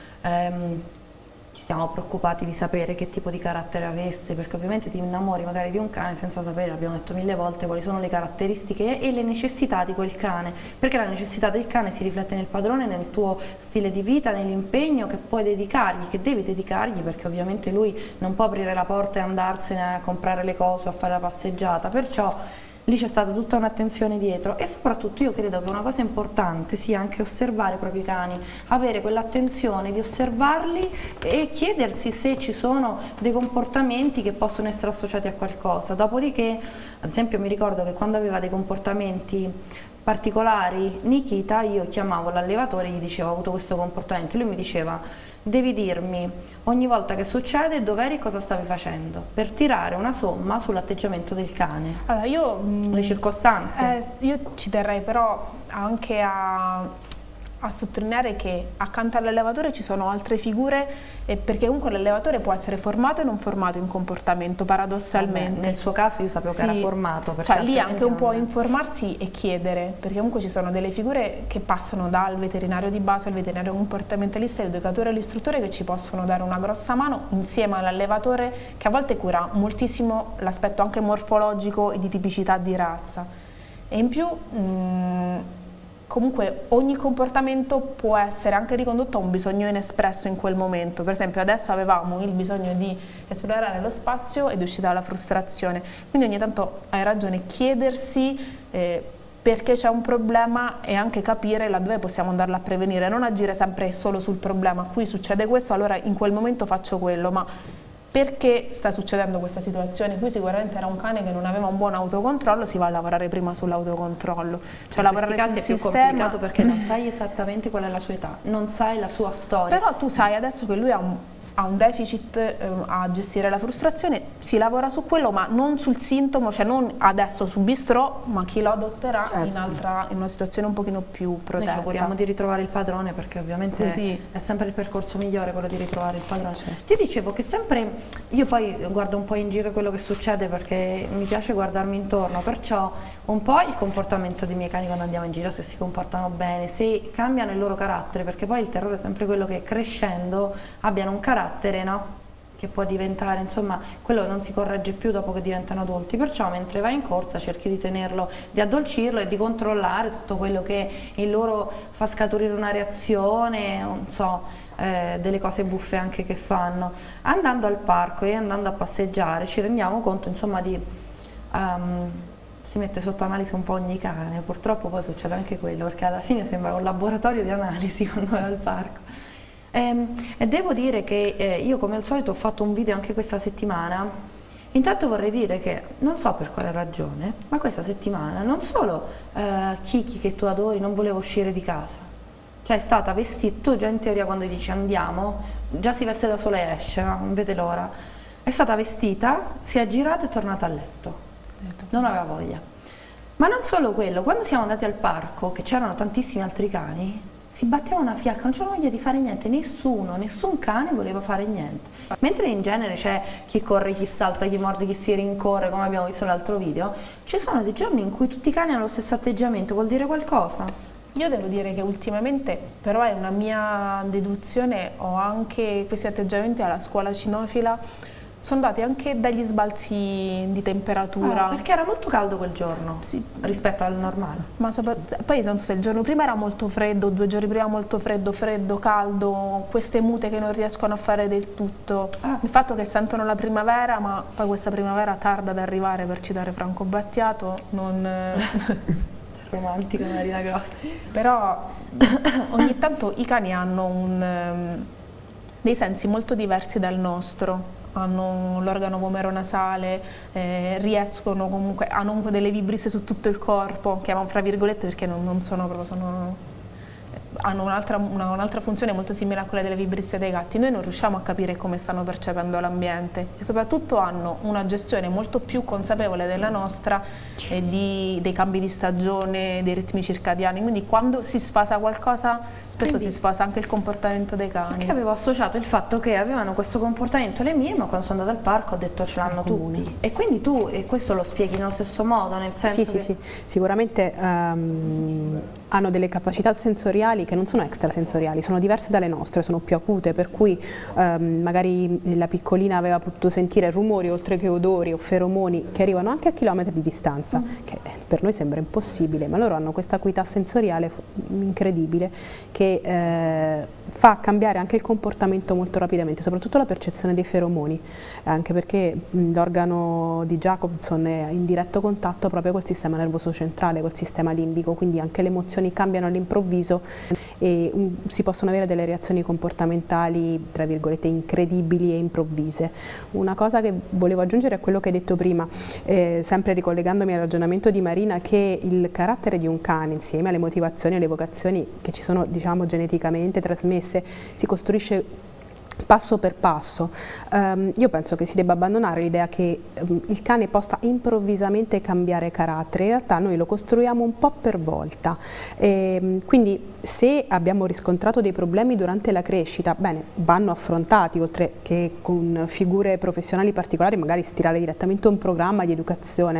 Speaker 1: ci siamo preoccupati di sapere che tipo di carattere avesse, perché ovviamente ti innamori magari di un cane senza sapere, l'abbiamo detto 1000 volte, quali sono le caratteristiche e le necessità di quel cane, perché la necessità del cane si riflette nel padrone, nel tuo stile di vita, nell'impegno che puoi dedicargli, che devi dedicargli, perché ovviamente lui non può aprire la porta e andarsene a comprare le cose o a fare la passeggiata, perciò lì c'è stata tutta un'attenzione dietro. E soprattutto io credo che una cosa importante sia anche osservare i propri cani, avere quell'attenzione di osservarli e chiedersi se ci sono dei comportamenti che possono essere associati a qualcosa. Dopodiché, ad esempio, mi ricordo che quando aveva dei comportamenti particolari Nikita, io chiamavo l'allevatore e gli dicevo: ho avuto questo comportamento, e lui mi diceva: devi dirmi ogni volta che succede dov'eri e cosa stavi facendo, per tirare una somma sull'atteggiamento del cane.
Speaker 3: Allora,
Speaker 1: le circostanze.
Speaker 3: Io ci terrei però anche a sottolineare che accanto all'allevatore ci sono altre figure, perché comunque l'allevatore può essere formato e non formato in comportamento, paradossalmente.
Speaker 1: Vabbè, nel suo caso io sapevo che era formato,
Speaker 3: cioè lì anche un po' informarsi e chiedere, perché comunque ci sono delle figure che passano dal veterinario di base al veterinario comportamentalista, all'educatore e all'istruttore, che ci possono dare una grossa mano insieme all'allevatore, che a volte cura moltissimo l'aspetto anche morfologico e di tipicità di razza. E in più comunque ogni comportamento può essere anche ricondotto a un bisogno inespresso in quel momento. Per esempio adesso avevamo il bisogno di esplorare lo spazio ed è uscita la frustrazione, quindi ogni tanto hai ragione, chiedersi perché c'è un problema e anche capire laddove possiamo andarla a prevenire, non agire sempre solo sul problema: qui succede questo, allora in quel momento faccio quello, ma perché sta succedendo questa situazione? Qui sicuramente era un cane che non aveva un buon autocontrollo, si va a lavorare prima sull'autocontrollo, cioè lavorare sul sistema.
Speaker 1: In questi casi è più complicato perché non sai esattamente qual è la sua età, non sai la sua storia.
Speaker 3: Però tu sai adesso che lui ha un deficit a gestire la frustrazione, si lavora su quello, ma non sul sintomo, cioè non adesso subistirò, ma chi lo adotterà in una situazione un pochino più protetta.
Speaker 1: Noi ci auguriamo di ritrovare il padrone, perché ovviamente è sempre il percorso migliore quello di ritrovare il padrone. Ti dicevo che sempre, io poi guardo un po' in giro quello che succede perché mi piace guardarmi intorno, perciò un po' il comportamento dei miei cani quando andiamo in giro, se si comportano bene, se cambiano il loro carattere, perché poi il terrore è sempre quello che crescendo abbiano un carattere, no? Che può diventare, insomma, quello non si corregge più dopo che diventano adulti, perciò mentre vai in corsa cerchi di tenerlo, di addolcirlo e di controllare tutto quello che in loro fa scaturire una reazione, non so, delle cose buffe anche che fanno. Andando al parco e andando a passeggiare ci rendiamo conto, insomma, di si mette sotto analisi un po' ogni cane, purtroppo poi succede anche quello, perché alla fine sembra un laboratorio di analisi quando vai al parco. E devo dire che io come al solito ho fatto un video anche questa settimana. Intanto vorrei dire che non so per quale ragione, ma questa settimana non solo Kiki, che tu adori, non voleva uscire di casa, Cioè è stata vestita, tu già in teoria quando dici andiamo, già si veste da sola e esce, non vede l'ora. È stata vestita, si è girata e è tornata a letto. Non aveva voglia. Ma non solo quello, quando siamo andati al parco, che c'erano tantissimi altri cani, si batteva una fiacca, non c'era voglia di fare niente, nessun cane voleva fare niente. Mentre in genere c'è chi corre, chi salta, chi morde, chi si rincorre, come abbiamo visto nell'altro video, ci sono dei giorni in cui tutti i cani hanno lo stesso atteggiamento, vuol dire qualcosa?
Speaker 3: Io devo dire che ultimamente, però è una mia deduzione, ho anche questi atteggiamenti alla scuola cinofila, sono dati anche dagli sbalzi di temperatura.
Speaker 1: Perché era molto caldo quel giorno, sì, rispetto al normale.
Speaker 3: Ma poi non so, il giorno prima era molto freddo, 2 giorni prima molto freddo, caldo, queste mute che non riescono a fare del tutto. Il fatto che sentono la primavera, ma poi questa primavera tarda ad arrivare, per citare Franco Battiato, non...
Speaker 1: Romantica Marina Grossi.
Speaker 3: Però ogni tanto i cani hanno dei sensi molto diversi dal nostro. Hanno l'organo vomeronasale, riescono comunque, hanno comunque delle vibrisse su tutto il corpo, chiamano fra virgolette perché non sono proprio, hanno un'altra funzione molto simile a quella delle vibrisse dei gatti. Noi non riusciamo a capire come stanno percependo l'ambiente e soprattutto hanno una gestione molto più consapevole della nostra dei cambi di stagione, dei ritmi circadiani, quindi quando si sfasa qualcosa spesso si sfasa anche il comportamento dei cani.
Speaker 1: Perché avevo associato il fatto che avevano questo comportamento le mie, ma quando sono andata al parco ho detto ce l'hanno tutti. E quindi tu, e questo lo spieghi nello stesso modo, nel senso
Speaker 4: sì, sicuramente hanno delle capacità sensoriali che non sono extrasensoriali, sono diverse dalle nostre, sono più acute, per cui magari la piccolina aveva potuto sentire rumori oltre che odori o feromoni che arrivano anche a chilometri di distanza, che per noi sembra impossibile, ma loro hanno questa acuità sensoriale incredibile che fa cambiare anche il comportamento molto rapidamente, soprattutto la percezione dei feromoni, anche perché l'organo di Jacobson è in diretto contatto proprio col sistema nervoso centrale, col sistema limbico, quindi anche le emozioni cambiano all'improvviso e si possono avere delle reazioni comportamentali, tra virgolette, incredibili e improvvise. Una cosa che volevo aggiungere a quello che hai detto prima, sempre ricollegandomi al ragionamento di Marina, che il carattere di un cane, insieme alle motivazioni e alle vocazioni che ci sono, diciamo, geneticamente trasmesse, si costruisce passo per passo. Io penso che si debba abbandonare l'idea che il cane possa improvvisamente cambiare carattere, in realtà noi lo costruiamo un po' per volta, quindi se abbiamo riscontrato dei problemi durante la crescita, bene, vanno affrontati, oltre che con figure professionali particolari, magari stilare direttamente un programma di educazione.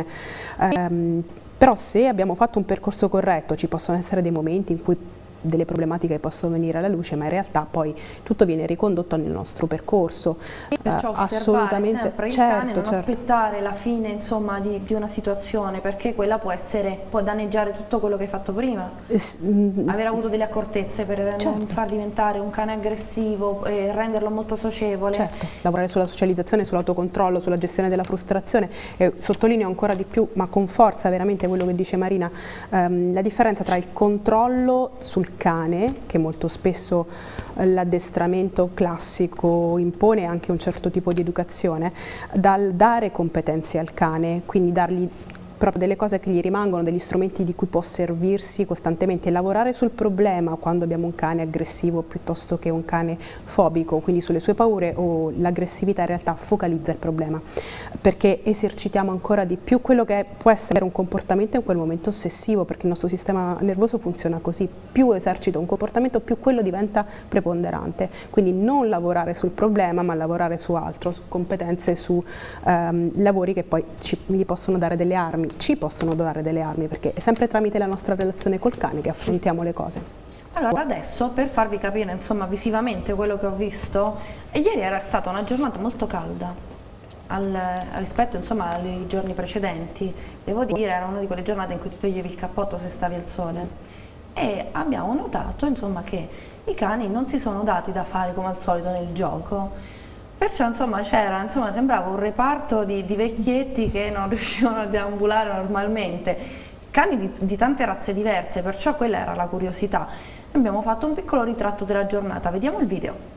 Speaker 4: Però se abbiamo fatto un percorso corretto, ci possono essere dei momenti in cui delle problematiche possono venire alla luce, ma in realtà poi tutto viene ricondotto nel nostro percorso.
Speaker 1: Perciò assolutamente sempre il cane, non aspettare la fine, insomma, di una situazione, perché quella può danneggiare tutto quello che hai fatto prima. Aver avuto delle accortezze per non far diventare un cane aggressivo e renderlo molto socievole.
Speaker 4: Certo, lavorare sulla socializzazione, sull'autocontrollo, sulla gestione della frustrazione, e sottolineo ancora di più, ma con forza veramente quello che dice Marina, la differenza tra il controllo sul cane, che molto spesso l'addestramento classico impone anche un certo tipo di educazione, dal dare competenze al cane, quindi dargli proprio delle cose che gli rimangono, degli strumenti di cui può servirsi costantemente, lavorare sul problema quando abbiamo un cane aggressivo piuttosto che un cane fobico, quindi sulle sue paure, o l'aggressività in realtà focalizza il problema, perché esercitiamo ancora di più quello che può essere un comportamento in quel momento ossessivo, perché il nostro sistema nervoso funziona così, più esercito un comportamento più quello diventa preponderante, quindi non lavorare sul problema ma lavorare su altro, su competenze, su lavori che poi gli possono dare delle armi, ci possono dare delle armi, perché è sempre tramite la nostra relazione col cane che affrontiamo le cose.
Speaker 1: Allora adesso, per farvi capire insomma visivamente quello che ho visto, ieri era stata una giornata molto calda rispetto insomma ai giorni precedenti, devo dire era una di quelle giornate in cui ti toglievi il cappotto se stavi al sole, e abbiamo notato insomma che i cani non si sono dati da fare come al solito nel gioco. Perciò insomma sembrava un reparto di vecchietti che non riuscivano a deambulare normalmente, cani di tante razze diverse, perciò quella era la curiosità. Abbiamo fatto un piccolo ritratto della giornata, vediamo il video.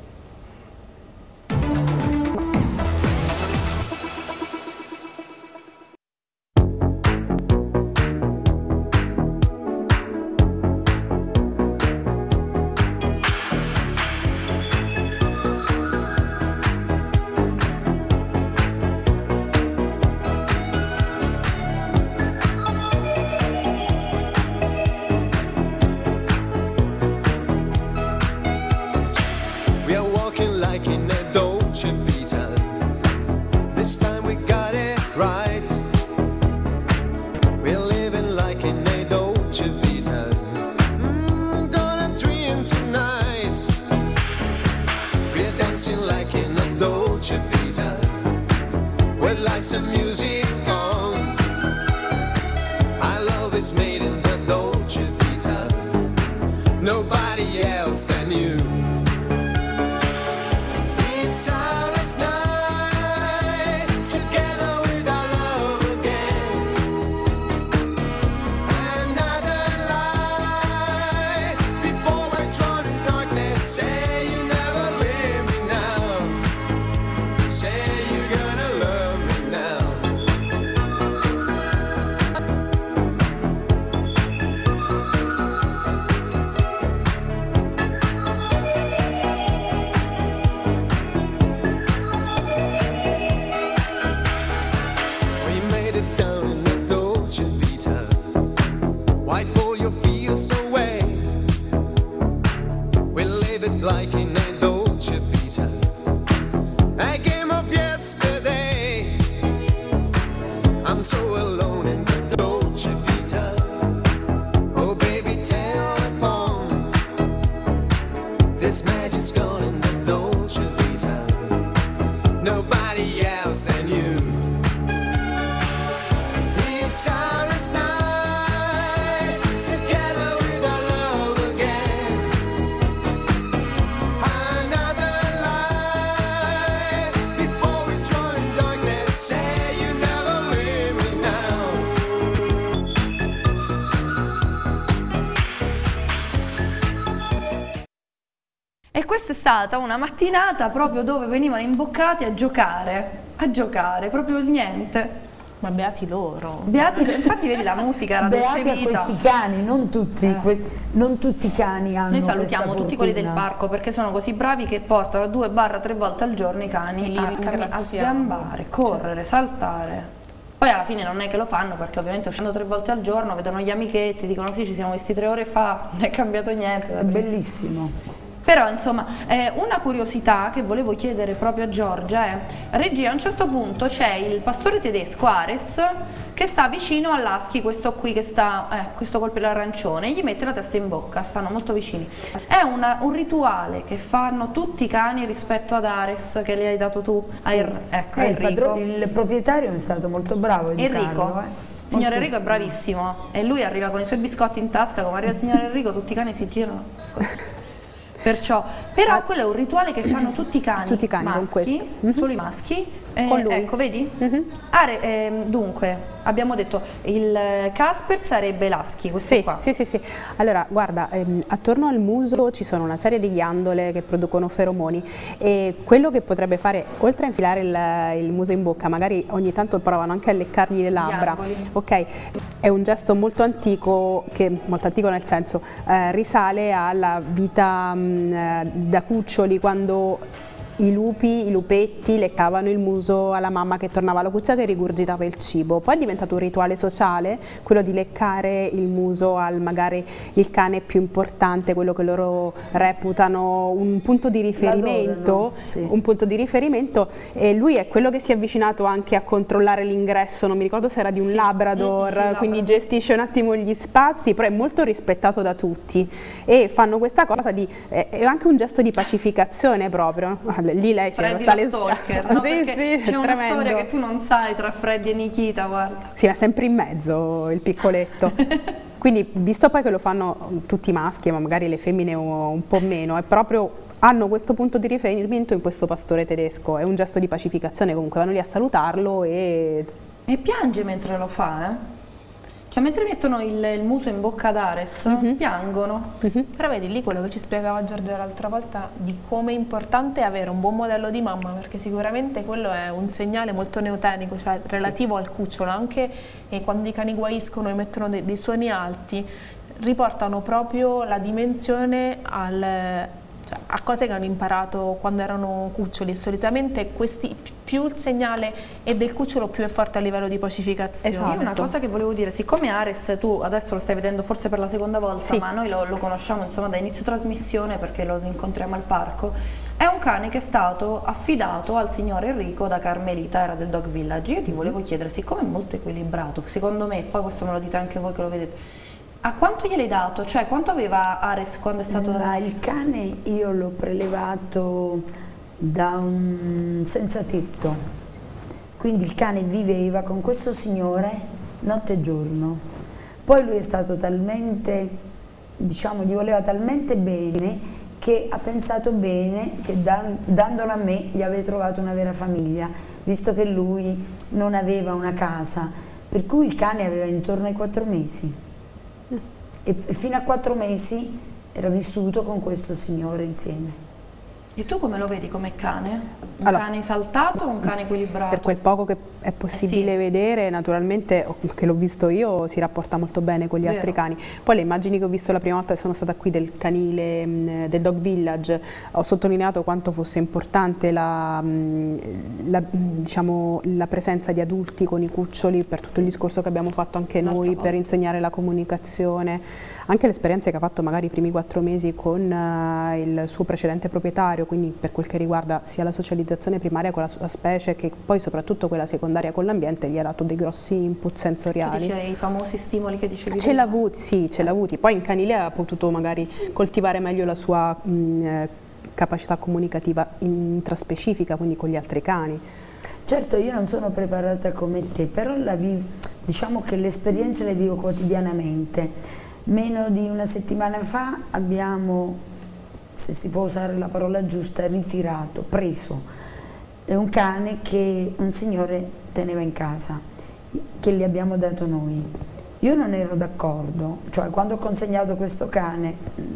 Speaker 5: walking like in a Dolce Vita. This time we got it right. We're living like in a Dolce Vita. Gonna dream tonight. We're dancing like in a Dolce Vita. With lights and music on. Our love is made in the Dolce Vita. Nobody else than you. It's our last night together with our love again. Another light before we're drawn in darkness. Say you never leave me now. Say you're gonna love me now. We made it down in the Dolce Vita. Wipe all your fears away. We live it like in a Dolce Vita. A game of yesterday. I'm so alone in the Dolce Vita. Oh baby, telephone. This magic's gone in the Dolce Vita. Nobody else than you. It's our last night together with our love again. Another light before we join darkness. Say you never leave me now.
Speaker 1: E questa è stata una mattinata proprio dove venivano imboccati a giocare, proprio il niente.
Speaker 3: Ma beati loro.
Speaker 1: Beati, infatti vedi la musica era Dolce
Speaker 2: Beati a
Speaker 1: Vita.
Speaker 2: questi cani, non tutti i cani hanno
Speaker 1: Noi
Speaker 2: questa
Speaker 1: salutiamo tutti quelli del
Speaker 2: fortuna.
Speaker 1: parco perché sono così bravi che portano 2-3 volte al giorno i cani
Speaker 3: Li
Speaker 1: a
Speaker 3: ringraziamo.
Speaker 1: sgambare, correre, saltare. Poi alla fine non è che lo fanno perché ovviamente uscendo 3 volte al giorno vedono gli amichetti, dicono sì ci siamo visti 3 ore fa, non è cambiato niente.
Speaker 2: È bellissimo.
Speaker 1: Però insomma una curiosità che volevo chiedere proprio a Giorgia è: regia, a un certo punto c'è il pastore tedesco Ares che sta vicino all'Husky, questo qui che sta, questo col pelo arancione, gli mette la testa in bocca, stanno molto vicini. È un rituale che fanno tutti i cani rispetto ad Ares che le hai dato tu.
Speaker 2: Sì.
Speaker 1: Ecco, Enrico.
Speaker 2: Il proprietario è stato molto bravo a educarlo,
Speaker 1: Enrico. Il signor Enrico è bravissimo e lui arriva con i suoi biscotti in tasca, come arriva il signor Enrico tutti i cani si girano così. Però quello è un rituale che fanno tutti i cani,
Speaker 4: con questo.
Speaker 1: solo i maschi.
Speaker 4: Con lui.
Speaker 1: Ecco, vedi? Dunque, abbiamo detto il Casper sarebbe l'husky, questo qua.
Speaker 4: Sì. Allora, guarda, attorno al muso ci sono una serie di ghiandole che producono feromoni e quello che potrebbe fare, oltre a infilare il muso in bocca, magari ogni tanto provano anche a leccargli le labbra, ok? È un gesto molto antico nel senso, risale alla vita da cuccioli, quando i lupetti leccavano il muso alla mamma che tornava alla cuccia che rigurgitava il cibo. Poi è diventato un rituale sociale quello di leccare il muso al magari il cane più importante, quello che loro reputano un punto di riferimento, un punto di riferimento, e lui è quello che si è avvicinato anche a controllare l'ingresso, non mi ricordo se era di un Labrador, quindi gestisce un attimo gli spazi, però è molto rispettato da tutti e fanno questa cosa è anche un gesto di pacificazione proprio. Lì lei si è rotta le
Speaker 1: stalker, no?
Speaker 4: Sì,
Speaker 1: c'è una storia che tu non sai tra Freddy e Nikita, guarda.
Speaker 4: Sì, ma sempre in mezzo il piccoletto. Quindi, visto poi che lo fanno tutti i maschi, ma magari le femmine un po' meno, è proprio hanno questo punto di riferimento in questo pastore tedesco. È un gesto di pacificazione, comunque vanno lì a salutarlo e
Speaker 1: piange mentre lo fa, Cioè mentre mettono il muso in bocca ad Ares, piangono.
Speaker 3: Però vedi lì quello che ci spiegava Giorgia l'altra volta di come è importante avere un buon modello di mamma, perché sicuramente quello è un segnale molto neotenico, cioè relativo al cucciolo, anche quando i cani guaiscono e mettono dei suoni alti, riportano proprio la dimensione a cose che hanno imparato quando erano cuccioli, e solitamente più il segnale è del cucciolo più è forte a livello di pacificazione.
Speaker 1: Io una cosa che volevo dire, siccome Ares tu adesso lo stai vedendo forse per la seconda volta, ma noi lo conosciamo insomma da inizio trasmissione perché lo incontriamo al parco, È un cane che è stato affidato al signor Enrico da Carmelita, era del Dog Village. Io ti volevo chiedere, siccome è molto equilibrato, secondo me, poi questo me lo dite anche voi che lo vedete, a quanto gliel'hai dato? Cioè, quanto aveva Ares quando è stato
Speaker 2: Ma il cane io l'ho prelevato da un senza tetto, quindi il cane viveva con questo signore notte e giorno. Poi lui è stato talmente, diciamo, gli voleva talmente bene che ha pensato bene che dandolo a me gli avrei trovato una vera famiglia, visto che lui non aveva una casa, per cui il cane aveva intorno ai 4 mesi e fino a 4 mesi era vissuto con questo signore insieme.
Speaker 1: E tu come lo vedi come cane? Un cane esaltato o un cane equilibrato?
Speaker 4: Per quel poco che è possibile vedere, naturalmente, che l'ho visto io, si rapporta molto bene con gli altri cani. Poi le immagini che ho visto la prima volta che sono stata qui del canile del Dog Village, ho sottolineato quanto fosse importante diciamo, la presenza di adulti con i cuccioli, per tutto il discorso che abbiamo fatto anche noi per insegnare la comunicazione, anche le esperienze che ha fatto magari i primi 4 mesi con il suo precedente proprietario, quindi per quel che riguarda sia la socializzazione primaria con la sua specie che poi soprattutto quella secondaria con l'ambiente, gli ha dato dei grossi input sensoriali.
Speaker 1: Tu dicevi i famosi stimoli che dicevi?
Speaker 4: Ce l'ha avuti, sì, ce l'ha avuti. Poi in canile ha potuto magari coltivare meglio la sua capacità comunicativa intraspecifica, quindi con gli altri cani.
Speaker 2: Certo, io non sono preparata come te, però diciamo che le esperienze le vivo quotidianamente. Meno di una settimana fa abbiamo, se si può usare la parola giusta, preso. È un cane che un signore teneva in casa, che gli abbiamo dato noi. Io non ero d'accordo, cioè quando ho consegnato questo cane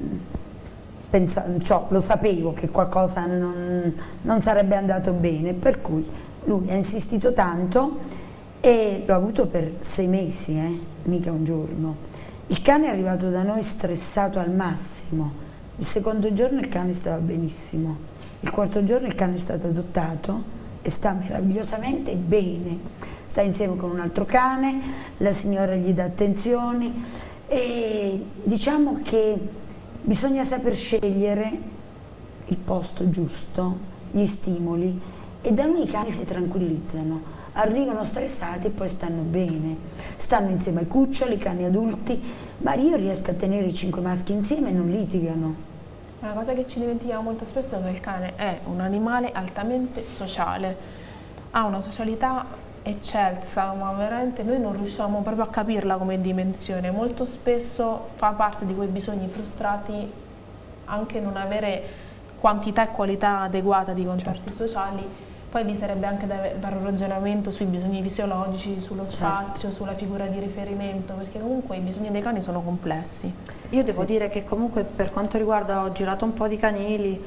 Speaker 2: lo sapevo che qualcosa non sarebbe andato bene, per cui lui ha insistito tanto e l'ho avuto per 6 mesi, mica un giorno. Il cane è arrivato da noi stressato al massimo. Il secondo giorno il cane stava benissimo, il quarto giorno il cane è stato adottato e sta meravigliosamente bene, sta insieme con un altro cane, la signora gli dà attenzioni e diciamo che bisogna saper scegliere il posto giusto, gli stimoli, e da noi i cani si tranquillizzano, arrivano stressati e poi stanno bene, stanno insieme ai cuccioli, cani adulti, ma io riesco a tenere i 5 maschi insieme e non litigano.
Speaker 3: Una cosa che ci dimentichiamo molto spesso è che il cane è un animale altamente sociale, ha una socialità eccelsa, ma veramente noi non riusciamo proprio a capirla come dimensione. Molto spesso fa parte di quei bisogni frustrati anche non avere quantità e qualità adeguata di contatti sociali. Poi lì sarebbe anche da fare un ragionamento sui bisogni fisiologici, sullo spazio, sulla figura di riferimento, perché comunque i bisogni dei cani sono complessi.
Speaker 1: Io devo dire che comunque per quanto riguarda, ho girato un po' di canili,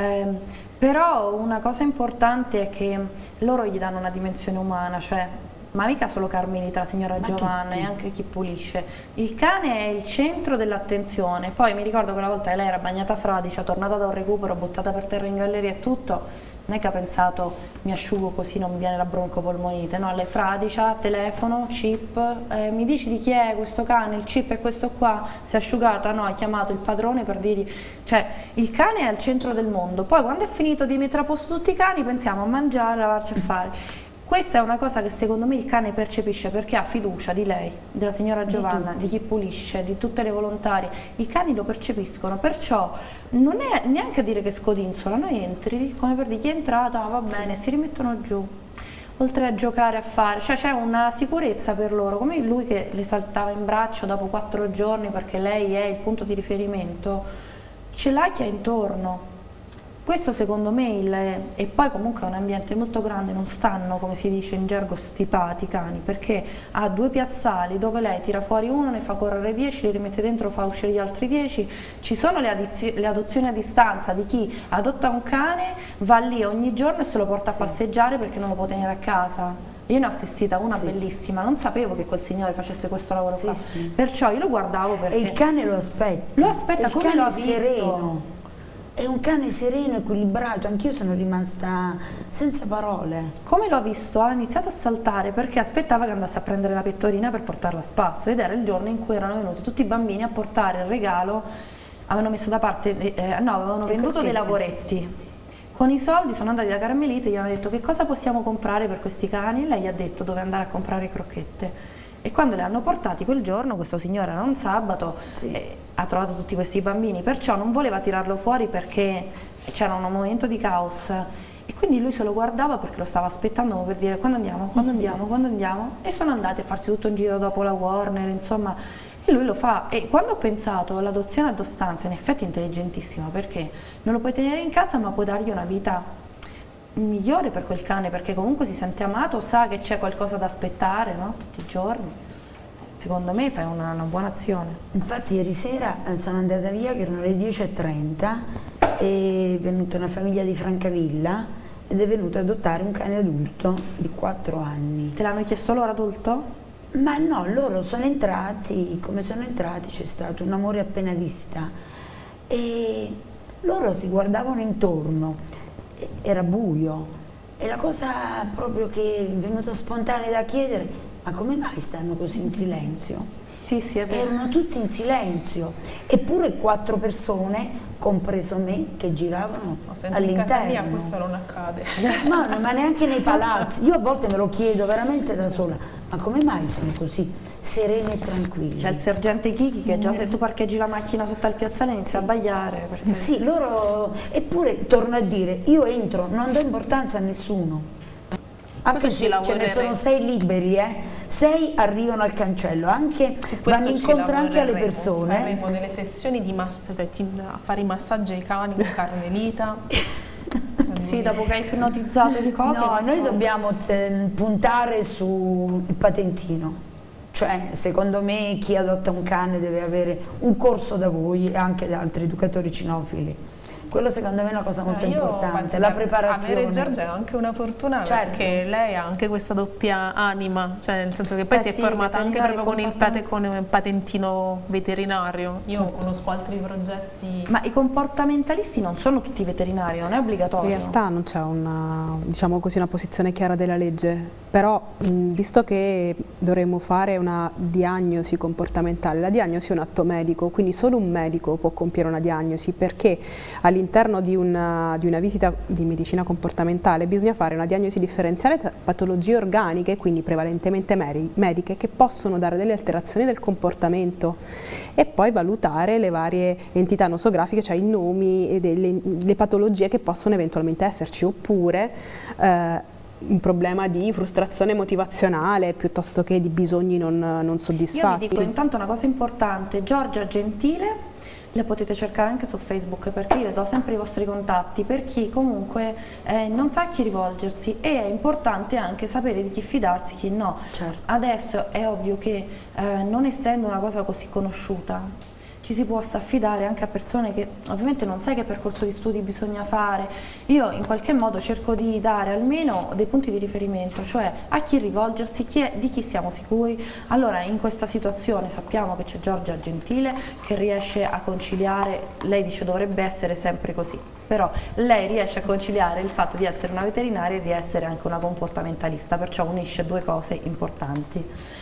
Speaker 1: però una cosa importante è che loro gli danno una dimensione umana, cioè, ma mica solo Carmelita, la signora Giovanna e anche chi pulisce. Il cane è il centro dell'attenzione. Poi mi ricordo quella volta che lei era bagnata fradicia, tornata da un recupero, buttata per terra in galleria e tutto. Non è che ha pensato mi asciugo così non mi viene la broncopolmonite, no, lei fradicia, telefono, chip, mi dici di chi è questo cane, il chip è questo qua, si è asciugata, no, ha chiamato il padrone per dirgli, cioè il cane è al centro del mondo, poi quando è finito di mettere a posto tutti i cani pensiamo a mangiare, a lavarci a fare. Questa è una cosa che secondo me il cane percepisce perché ha fiducia di lei, della signora Giovanna, di chi pulisce, di tutte le volontarie. I cani lo percepiscono, perciò non è neanche a dire che scodinzolano, entri, come per dire chi è entrato, va bene, si rimettono giù. Oltre a giocare, a fare, cioè c'è una sicurezza per loro, come lui che le saltava in braccio dopo 4 giorni perché lei è il punto di riferimento, ce l'ha chi è intorno. Questo secondo me, e poi comunque è un ambiente molto grande, non stanno, come si dice in gergo, stipati i cani, perché ha 2 piazzali dove lei tira fuori uno, ne fa correre 10, li rimette dentro, fa uscire gli altri 10, ci sono le adozioni a distanza di chi adotta un cane, va lì ogni giorno e se lo porta a passeggiare perché non lo può tenere a casa. Io ne ho assistita una bellissima, non sapevo che quel signore facesse questo lavoro qua, perciò io lo guardavo perché...
Speaker 2: E il cane lo aspetta.
Speaker 1: Lo aspetta, come l'ho visto?
Speaker 2: Sereno. È un cane sereno, equilibrato, anch'io sono rimasta senza parole.
Speaker 1: Come l'ho visto? Ha iniziato a saltare perché aspettava che andasse a prendere la pettorina per portarla a spasso ed era il giorno in cui erano venuti tutti i bambini a portare il regalo, avevano messo da parte, no, avevano venduto dei lavoretti. Con i soldi sono andati da Carmelita e gli hanno detto che cosa possiamo comprare per questi cani, e lei gli ha detto dove andare a comprare crocchette. E quando le hanno portati quel giorno, questo signore era un sabato, ha trovato tutti questi bambini, perciò non voleva tirarlo fuori perché c'era un momento di caos, e quindi lui se lo guardava perché lo stava aspettando per dire quando andiamo, quando andiamo, quando andiamo, e sono andati a farsi tutto un giro dopo la Warner, insomma, e lui lo fa. E quando ho pensato all'adozione a distanza, in effetti è intelligentissima, perché non lo puoi tenere in casa ma puoi dargli una vita migliore per quel cane, perché comunque si sente amato, sa che c'è qualcosa da aspettare, no? Tutti i giorni. Secondo me fai una buona azione.
Speaker 2: Infatti ieri sera sono andata via, che erano le 10:30, è venuta una famiglia di Francavilla ed è venuta ad adottare un cane adulto di 4 anni.
Speaker 1: Te l'hanno chiesto loro adulto?
Speaker 2: Ma no, loro sono entrati, come sono entrati c'è stato un amore appena vista, e loro si guardavano intorno. Era buio, e la cosa proprio che è venuta spontanea da chiedere: ma come mai stanno così in silenzio?
Speaker 1: Sì, è vero.
Speaker 2: Erano tutti in silenzio, eppure 4 persone, compreso me, che giravano all'interno.
Speaker 3: In casa mia questo non accade.
Speaker 2: Ma neanche nei palazzi. Io a volte me lo chiedo veramente da sola, ma come mai sono così sereni e tranquilli?
Speaker 1: C'è il sergente Kiki che già se tu parcheggi la macchina sotto al piazzale inizia a abbaiare. Perché...
Speaker 2: Sì, loro, eppure torno a dire, io entro, non do importanza a nessuno. Anche se ce ne sono 6 liberi, 6 arrivano al cancello, anche vanno incontro anche alle persone.
Speaker 3: Faremo delle sessioni di a fare i massaggi ai cani con Carmelita.
Speaker 1: Sì, dopo che hai ipnotizzato di coppia.
Speaker 2: No, noi dobbiamo puntare sul patentino. Cioè, secondo me, chi adotta un cane deve avere un corso da voi e anche da altri educatori cinofili. Quello secondo me è una cosa molto importante, la preparazione.
Speaker 3: Avere Giorgia è anche una fortuna, certo, perché lei ha anche questa doppia anima, cioè nel senso che poi si è formata anche proprio con il patentino veterinario. Io conosco altri progetti.
Speaker 1: Ma i comportamentalisti non sono tutti veterinari, non è obbligatorio?
Speaker 4: In realtà non c'è una, diciamo così, una posizione chiara della legge, però visto che dovremmo fare una diagnosi comportamentale, la diagnosi è un atto medico, quindi solo un medico può compiere una diagnosi, perché all'interno di una visita di medicina comportamentale bisogna fare una diagnosi differenziale tra patologie organiche, quindi prevalentemente mediche, che possono dare delle alterazioni del comportamento, e poi valutare le varie entità nosografiche, cioè i nomi e le patologie che possono eventualmente esserci, oppure un problema di frustrazione motivazionale piuttosto che di bisogni non soddisfatti.
Speaker 1: Io vi dico intanto una cosa importante: Giorgia Gentile le potete cercare anche su Facebook, perché io do sempre i vostri contatti per chi comunque non sa a chi rivolgersi, e è importante anche sapere di chi fidarsi e chi no.
Speaker 2: Certo.
Speaker 1: Adesso è ovvio che non essendo una cosa così conosciuta ci si possa affidare anche a persone che ovviamente non sai che percorso di studi bisogna fare. Io in qualche modo cerco di dare almeno dei punti di riferimento, cioè a chi rivolgersi, di chi siamo sicuri. Allora in questa situazione sappiamo che c'è Giorgia Gentile che riesce a conciliare, lei dice dovrebbe essere sempre così, però lei riesce a conciliare il fatto di essere una veterinaria e di essere anche una comportamentalista, perciò unisce 2 cose importanti.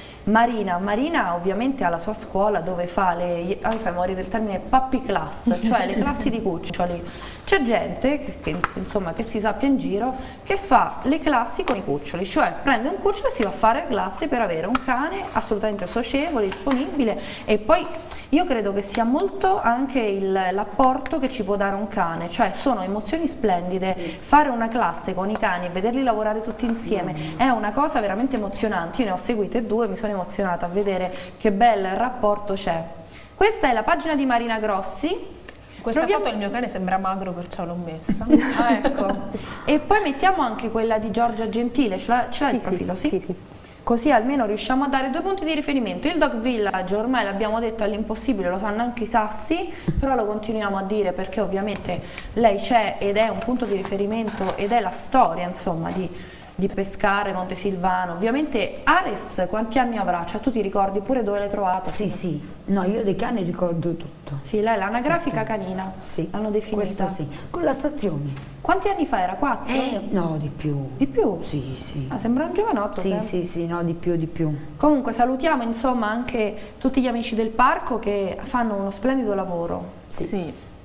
Speaker 1: Marina ovviamente ha la sua scuola dove fa le, fai morire il termine, puppy class, cioè le classi di cuccioli. C'è gente insomma, che si sappia in giro che fa le classi con i cuccioli, cioè prende un cucciolo e si va a fare classi per avere un cane assolutamente socievole, disponibile. E poi io credo che sia molto anche l'apporto che ci può dare un cane, cioè sono emozioni splendide. Sì. Fare una classe con i cani e vederli lavorare tutti insieme è una cosa veramente emozionante. Io ne ho seguite 2, mi sono emozionata a vedere che bel rapporto c'è. Questa è la pagina di Marina Grossi.
Speaker 3: Questa foto il mio cane sembra magro, perciò l'ho messa.
Speaker 1: Ah, ecco. E poi mettiamo anche quella di Giorgia Gentile, ce l'ha il profilo? Sì. Così almeno riusciamo a dare 2 punti di riferimento. Il Dog Village ormai l'abbiamo detto all'impossibile, lo sanno anche i sassi, però lo continuiamo a dire perché ovviamente lei c'è ed è un punto di riferimento ed è la storia, insomma, di Pescara, Montesilvano. Ovviamente Ares quanti anni avrà? Cioè tu ti ricordi pure dove l'hai trovato?
Speaker 2: Sì, no, io dei cani ricordo tutto.
Speaker 1: Sì, lei è l'anagrafica canina,
Speaker 2: sì,
Speaker 1: l'hanno definita.
Speaker 2: Questo sì, con la stazione.
Speaker 1: Quanti anni fa era? 4?
Speaker 2: No, di più.
Speaker 1: Di più?
Speaker 2: Sì.
Speaker 1: Ah, sembra un giovanotto.
Speaker 2: Sì, no, di più.
Speaker 1: Comunque salutiamo insomma anche tutti gli amici del parco che fanno uno splendido lavoro.
Speaker 2: Sì.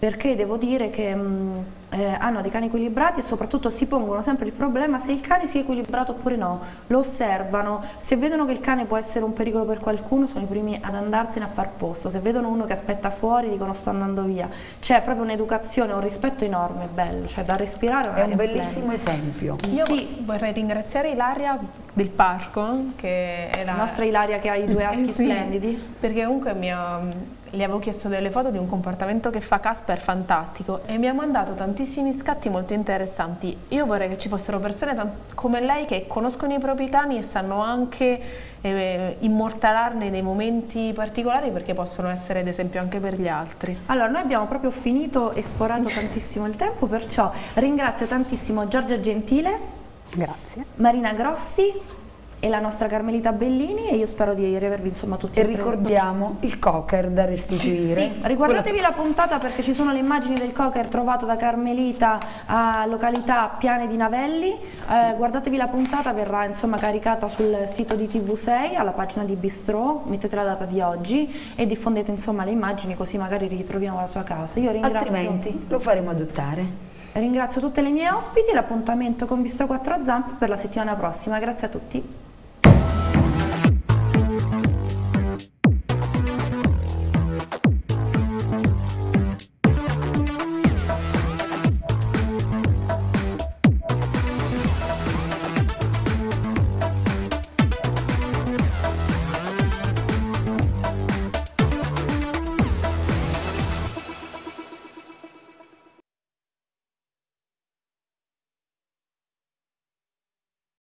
Speaker 1: perché devo dire che hanno dei cani equilibrati e soprattutto si pongono sempre il problema se il cane sia equilibrato oppure no, lo osservano, se vedono che il cane può essere un pericolo per qualcuno sono i primi ad andarsene a far posto, se vedono uno che aspetta fuori dicono sto andando via, c'è proprio un'educazione, un rispetto enorme, bello, cioè da respirare.
Speaker 2: È un bellissimo esempio.
Speaker 3: Io vorrei ringraziare Ilaria del parco, che è la
Speaker 1: nostra Ilaria che ha i 2 husky splendidi,
Speaker 3: perché comunque le avevo chiesto delle foto di un comportamento che fa Casper fantastico e mi ha mandato tantissimi scatti molto interessanti. Io vorrei che ci fossero persone come lei che conoscono i propri cani e sanno anche immortalarne dei momenti particolari, perché possono essere ad esempio anche per gli altri.
Speaker 1: Allora, noi abbiamo proprio finito e sforato tantissimo il tempo, perciò ringrazio tantissimo Giorgia Gentile,
Speaker 4: grazie,
Speaker 1: Marina Grossi e la nostra Carmelita Bellini, e io spero di riavervi insomma tutti.
Speaker 2: E ricordiamo il cocker da restituire.
Speaker 1: Sì, riguardatevi la puntata perché ci sono le immagini del cocker trovato da Carmelita a località Piane di Navelli. Guardatevi la puntata, verrà insomma caricata sul sito di TV6 alla pagina di Bistrò, mettete la data di oggi e diffondete insomma le immagini, così magari ritroviamo la sua casa. Io ringrazio,
Speaker 2: altrimenti lo faremo adottare.
Speaker 1: Ringrazio tutte le mie ospiti e l'appuntamento con Bistrò Quattro Zampe per la settimana prossima. Grazie a tutti.